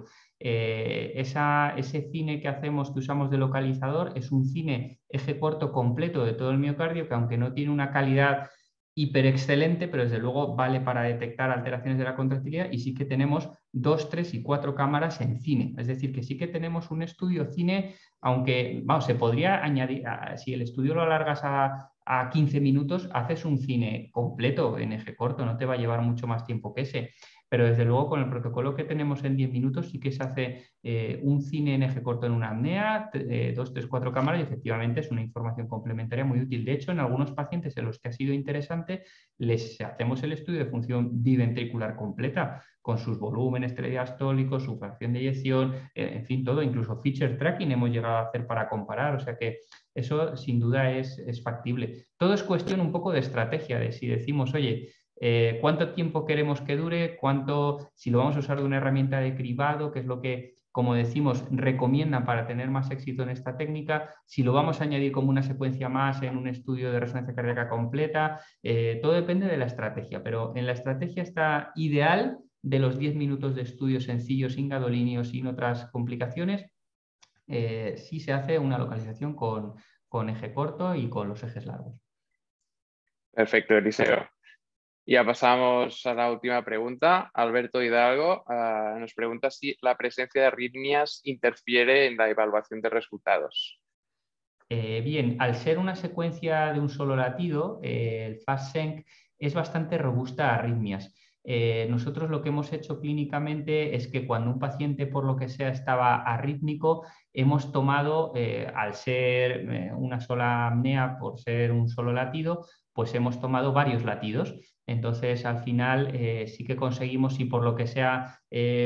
S2: Ese cine que hacemos, que usamos de localizador, es un cine eje corto completo de todo el miocardio, que aunque no tiene una calidad hiper excelente, pero desde luego vale para detectar alteraciones de la contractilidad, y sí que tenemos 2, 3 y 4 cámaras en cine, es decir, que sí que tenemos un estudio cine, aunque, vamos, se podría añadir, si el estudio lo alargas a 15 minutos, haces un cine completo en eje corto, no te va a llevar mucho más tiempo que ese. Pero desde luego con el protocolo que tenemos en 10 minutos sí que se hace un cine en eje corto en una apnea, 2, 3, 4 cámaras, y efectivamente es una información complementaria muy útil. De hecho, en algunos pacientes en los que ha sido interesante, les hacemos el estudio de función biventricular completa, con sus volúmenes telediastólicos, su fracción de eyección, en fin, todo, incluso feature tracking hemos llegado a hacer para comparar, o sea que eso sin duda es factible. Todo es cuestión un poco de estrategia, de si decimos, oye, ¿cuánto tiempo queremos que dure? Si lo vamos a usar de una herramienta de cribado, que es lo que, como decimos, recomiendan para tener más éxito en esta técnica, si lo vamos a añadir como una secuencia más en un estudio de resonancia cardíaca completa, todo depende de la estrategia, pero en la estrategia está ideal de los 10 minutos de estudio sencillo, sin gadolinio, sin otras complicaciones, sí se hace una localización con eje corto y con los ejes largos.
S1: Perfecto, Eliseo. Ya pasamos a la última pregunta. Alberto Hidalgo nos pregunta si la presencia de arritmias interfiere en la evaluación de resultados.
S2: Bien, al ser una secuencia de un solo latido, el FastSync es bastante robusta a arritmias. Nosotros lo que hemos hecho clínicamente es que cuando un paciente, por lo que sea, estaba arrítmico, hemos tomado, al ser una sola apnea, por ser un solo latido, pues hemos tomado varios latidos. Entonces, al final sí que conseguimos, si por lo que sea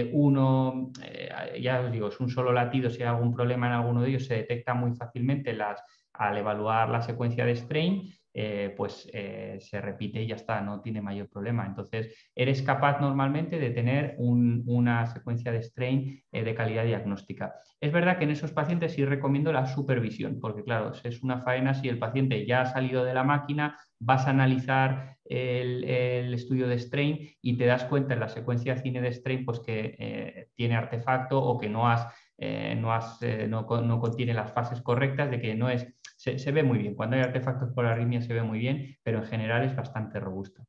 S2: ya os digo, es un solo latido, si hay algún problema en alguno de ellos, se detecta muy fácilmente al evaluar la secuencia de strain, se repite y ya está, no tiene mayor problema. Entonces, eres capaz normalmente de tener una secuencia de strain de calidad diagnóstica. Es verdad que en esos pacientes sí recomiendo la supervisión, porque claro, es una faena si el paciente ya ha salido de la máquina, vas a analizar el estudio de strain y te das cuenta en la secuencia cine de strain pues que tiene artefacto o que no contiene las fases correctas, de que no es... Se ve muy bien. Cuando hay artefactos por arritmia se ve muy bien, pero en general es bastante robusto.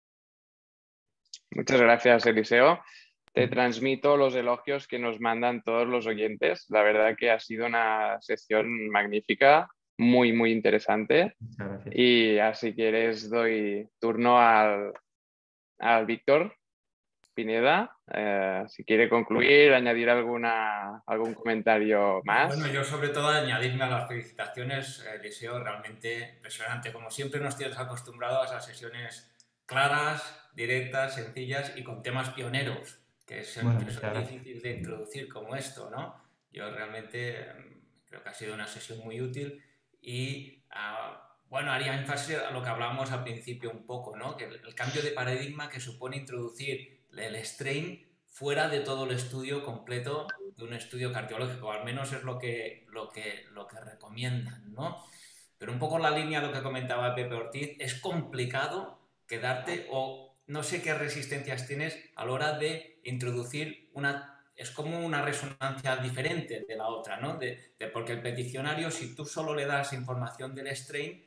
S1: Muchas gracias, Eliseo. Te transmito los elogios que nos mandan todos los oyentes. La verdad que ha sido una sesión magnífica, muy, muy interesante.
S2: Muchas gracias.
S1: Y si quieres doy turno al Víctor Pineda. Si quiere concluir, añadir algún comentario más.
S3: Bueno, yo sobre todo añadirme a las felicitaciones, Eliseo, realmente impresionante. Como siempre nos tienes acostumbrados a sesiones claras, directas, sencillas y con temas pioneros, que son difíciles de introducir como esto, ¿no? Yo realmente creo que ha sido una sesión muy útil y, bueno, haría énfasis a lo que hablábamos al principio un poco, ¿no? Que el cambio de paradigma que supone introducir el strain fuera de todo el estudio completo de un estudio cardiológico, al menos es lo que recomiendan, ¿no? Pero un poco en la línea de lo que comentaba Pepe Ortiz, es complicado quedarte o no sé qué resistencias tienes a la hora de introducir es como una resonancia diferente de la otra, ¿no? Porque el peticionario, si tú solo le das información del strain,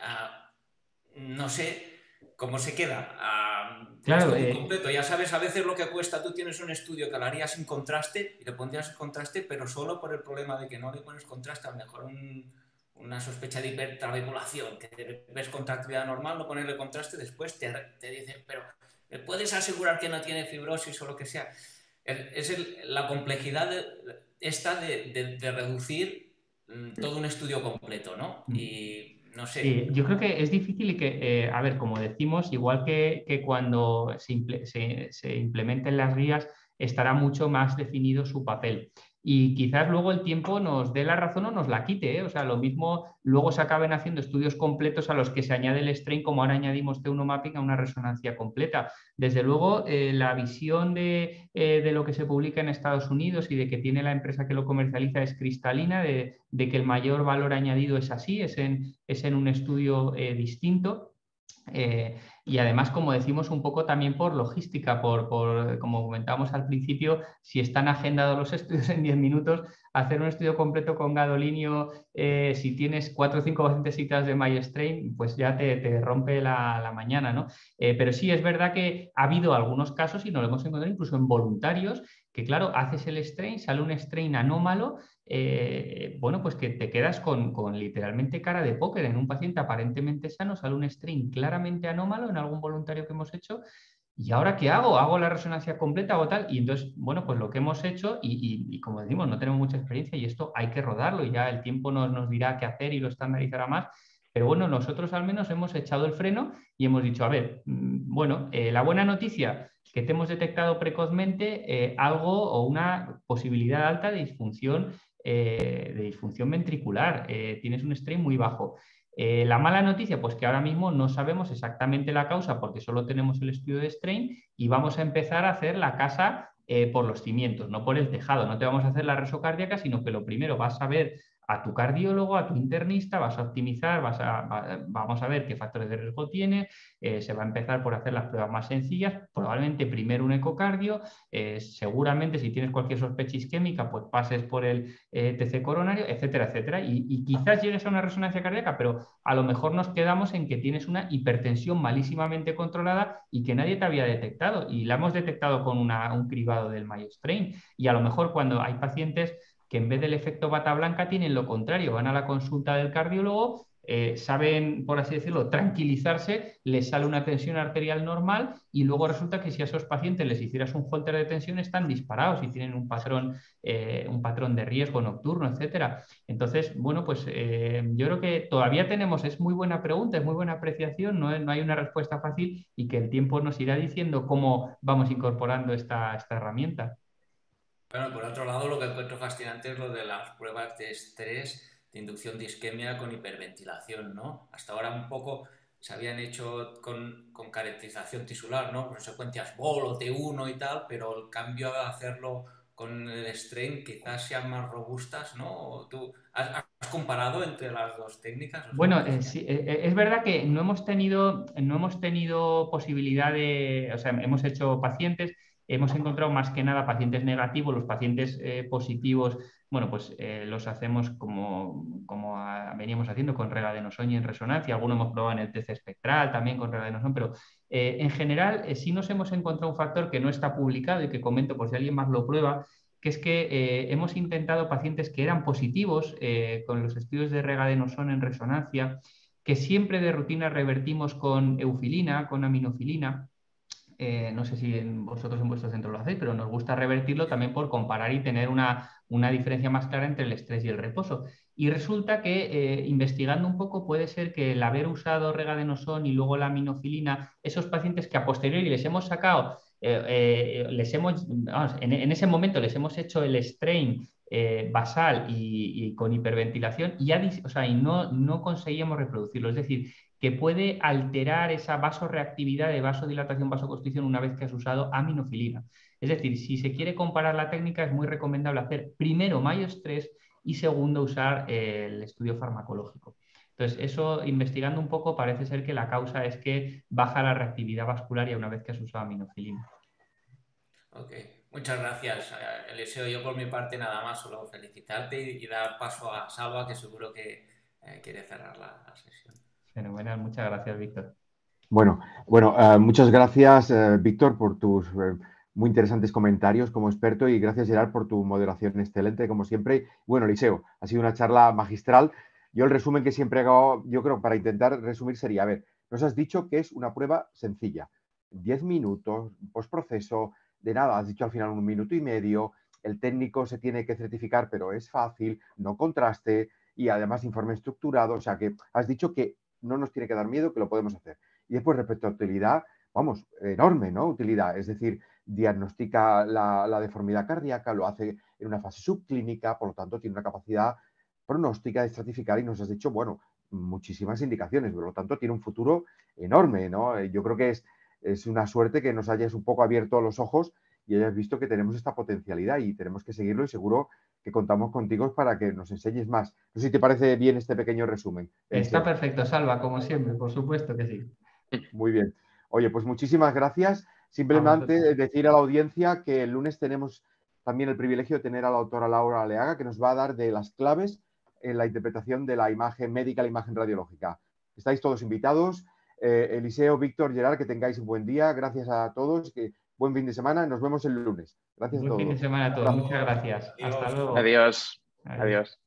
S3: no sé cómo se queda.
S2: Claro,
S3: es muy completo. Ya sabes a veces lo que cuesta. Tú tienes un estudio que lo harías sin contraste y le pondrías contraste, pero solo por el problema de que no le pones contraste, a lo mejor una sospecha de hipertrabeculación, que ves contractilidad normal, no ponerle contraste, después te dice, pero ¿me puedes asegurar que no tiene fibrosis o lo que sea? La complejidad de reducir todo un estudio completo, ¿no? Y no sé.
S2: Sí, yo creo que es difícil y que, a ver, como decimos, igual que cuando se implementen las guías, estará mucho más definido su papel. Y quizás luego el tiempo nos dé la razón o nos la quite, ¿eh? O sea, lo mismo luego se acaben haciendo estudios completos a los que se añade el strain, como ahora añadimos T1 mapping a una resonancia completa. Desde luego, la visión de lo que se publica en Estados Unidos y de que tiene la empresa que lo comercializa es cristalina, de que el mayor valor añadido es así, es en un estudio distinto. Y además, como decimos, un poco también por logística, como comentábamos al principio, si están agendados los estudios en 10 minutos, hacer un estudio completo con gadolinio, si tienes 4 o 5 citas de MyStrain, pues ya te rompe la mañana, ¿no? Pero sí, es verdad que ha habido algunos casos, y nos lo hemos encontrado incluso en voluntarios, que claro, haces el strain, sale un strain anómalo, bueno, pues que te quedas con literalmente cara de póker. En un paciente aparentemente sano sale un strain claramente anómalo en algún voluntario que hemos hecho. ¿Y ahora qué hago? ¿Hago la resonancia completa o tal? Y entonces, bueno, pues lo que hemos hecho, y como decimos, no tenemos mucha experiencia y esto hay que rodarlo y ya el tiempo nos dirá qué hacer y lo estandarizará más. Pero bueno, nosotros al menos hemos echado el freno y hemos dicho, a ver, bueno, la buena noticia, que te hemos detectado precozmente algo o una posibilidad alta de disfunción ventricular. Tienes un strain muy bajo. La mala noticia, pues que ahora mismo no sabemos exactamente la causa porque solo tenemos el estudio de strain y vamos a empezar a hacer la casa por los cimientos, no por el tejado. No te vamos a hacer la reso cardíaca, sino que lo primero vas a ver a tu cardiólogo, a tu internista, vas a optimizar, vamos a ver qué factores de riesgo tiene, se va a empezar por hacer las pruebas más sencillas, probablemente primero un ecocardio, seguramente si tienes cualquier sospecha isquémica, pues pases por el TC coronario, etcétera, etcétera, y quizás llegues a una resonancia cardíaca, pero a lo mejor nos quedamos en que tienes una hipertensión malísimamente controlada y que nadie te había detectado, y la hemos detectado con un cribado del Mayo Strain, y a lo mejor cuando hay pacientes que en vez del efecto bata blanca tienen lo contrario, van a la consulta del cardiólogo, saben, por así decirlo, tranquilizarse, les sale una tensión arterial normal y luego resulta que si a esos pacientes les hicieras un holter de tensión están disparados y tienen un patrón de riesgo nocturno, etcétera. Entonces, bueno, pues yo creo que todavía tenemos, es muy buena pregunta, es muy buena apreciación, no hay una respuesta fácil y que el tiempo nos irá diciendo cómo vamos incorporando esta herramienta.
S3: Bueno, por otro lado, lo que encuentro fascinante es lo de las pruebas de estrés, de inducción de isquemia con hiperventilación, ¿no? Hasta ahora un poco se habían hecho con caracterización tisular, ¿no? Con secuencias BOL o T1 y tal, pero el cambio a hacerlo con el strain quizás sean más robustas, ¿no? ¿Tú has comparado entre las dos técnicas?
S2: Bueno, sí, es verdad que no hemos tenido posibilidad o sea, hemos hecho pacientes, hemos encontrado más que nada pacientes negativos, los pacientes positivos, bueno, pues los hacemos como veníamos haciendo con regadenoson y en resonancia, algunos hemos probado en el TC espectral también con regadenoson, pero en general sí nos hemos encontrado un factor que no está publicado y que comento por si alguien más lo prueba, que es que hemos intentado pacientes que eran positivos con los estudios de regadenoson en resonancia, que siempre de rutina revertimos con eufilina, con aminofilina. No sé si vosotros en vuestro centro lo hacéis, pero nos gusta revertirlo también por comparar y tener una diferencia más clara entre el estrés y el reposo. Y resulta que investigando un poco puede ser que el haber usado regadenoson y luego la aminofilina, esos pacientes que a posteriori les hemos sacado, en ese momento les hemos hecho el strain basal y con hiperventilación y no conseguíamos reproducirlo. Es decir, que puede alterar esa vasorreactividad de vasodilatación, vasoconstricción una vez que has usado aminofilina. Es decir, si se quiere comparar la técnica, es muy recomendable hacer primero Mayo 3 y segundo usar el estudio farmacológico. Entonces, eso, investigando un poco, parece ser que la causa es que baja la reactividad vascularia una vez que has usado aminofilina.
S3: Ok, muchas gracias, Eliseo. Yo por mi parte nada más, solo felicitarte y dar paso a Salva, que seguro que quiere cerrar la sesión.
S2: Fenomenal, muchas gracias, Víctor.
S4: Bueno, muchas gracias, Víctor, por tus muy interesantes comentarios como experto y gracias, Gerard, por tu moderación excelente, como siempre. Bueno, Eliseo, ha sido una charla magistral. Yo el resumen que siempre hago, yo creo, para intentar resumir sería, a ver, nos has dicho que es una prueba sencilla. 10 minutos, postproceso, de nada, has dicho al final 1 minuto y medio, el técnico se tiene que certificar, pero es fácil, no contraste y además informe estructurado, o sea que has dicho que no nos tiene que dar miedo, que lo podemos hacer. Y después, respecto a utilidad, vamos, enorme, ¿no? Utilidad, es decir, diagnostica la deformidad cardíaca, lo hace en una fase subclínica, por lo tanto, tiene una capacidad pronóstica de estratificar y nos has dicho, bueno, muchísimas indicaciones, por lo tanto, tiene un futuro enorme, ¿no? Yo creo que es una suerte que nos hayas un poco abierto los ojos y hayas visto que tenemos esta potencialidad y tenemos que seguirlo y seguro que contamos contigo para que nos enseñes más. No sé si te parece bien este pequeño resumen.
S2: Está perfecto, Salva, como siempre, por supuesto que sí.
S4: Muy bien. Oye, pues muchísimas gracias. Simplemente decir a la audiencia que el lunes tenemos también el privilegio de tener a la doctora Laura Aleaga, que nos va a dar de las claves en la interpretación de la imagen médica, la imagen radiológica. Estáis todos invitados. Eliseo, Víctor, Gerard, que tengáis un buen día. Gracias a todos. Buen fin de semana. Nos vemos el lunes. Gracias a todos.
S2: Buen fin de semana a todos. Muchas gracias. Hasta luego.
S1: Adiós. Adiós.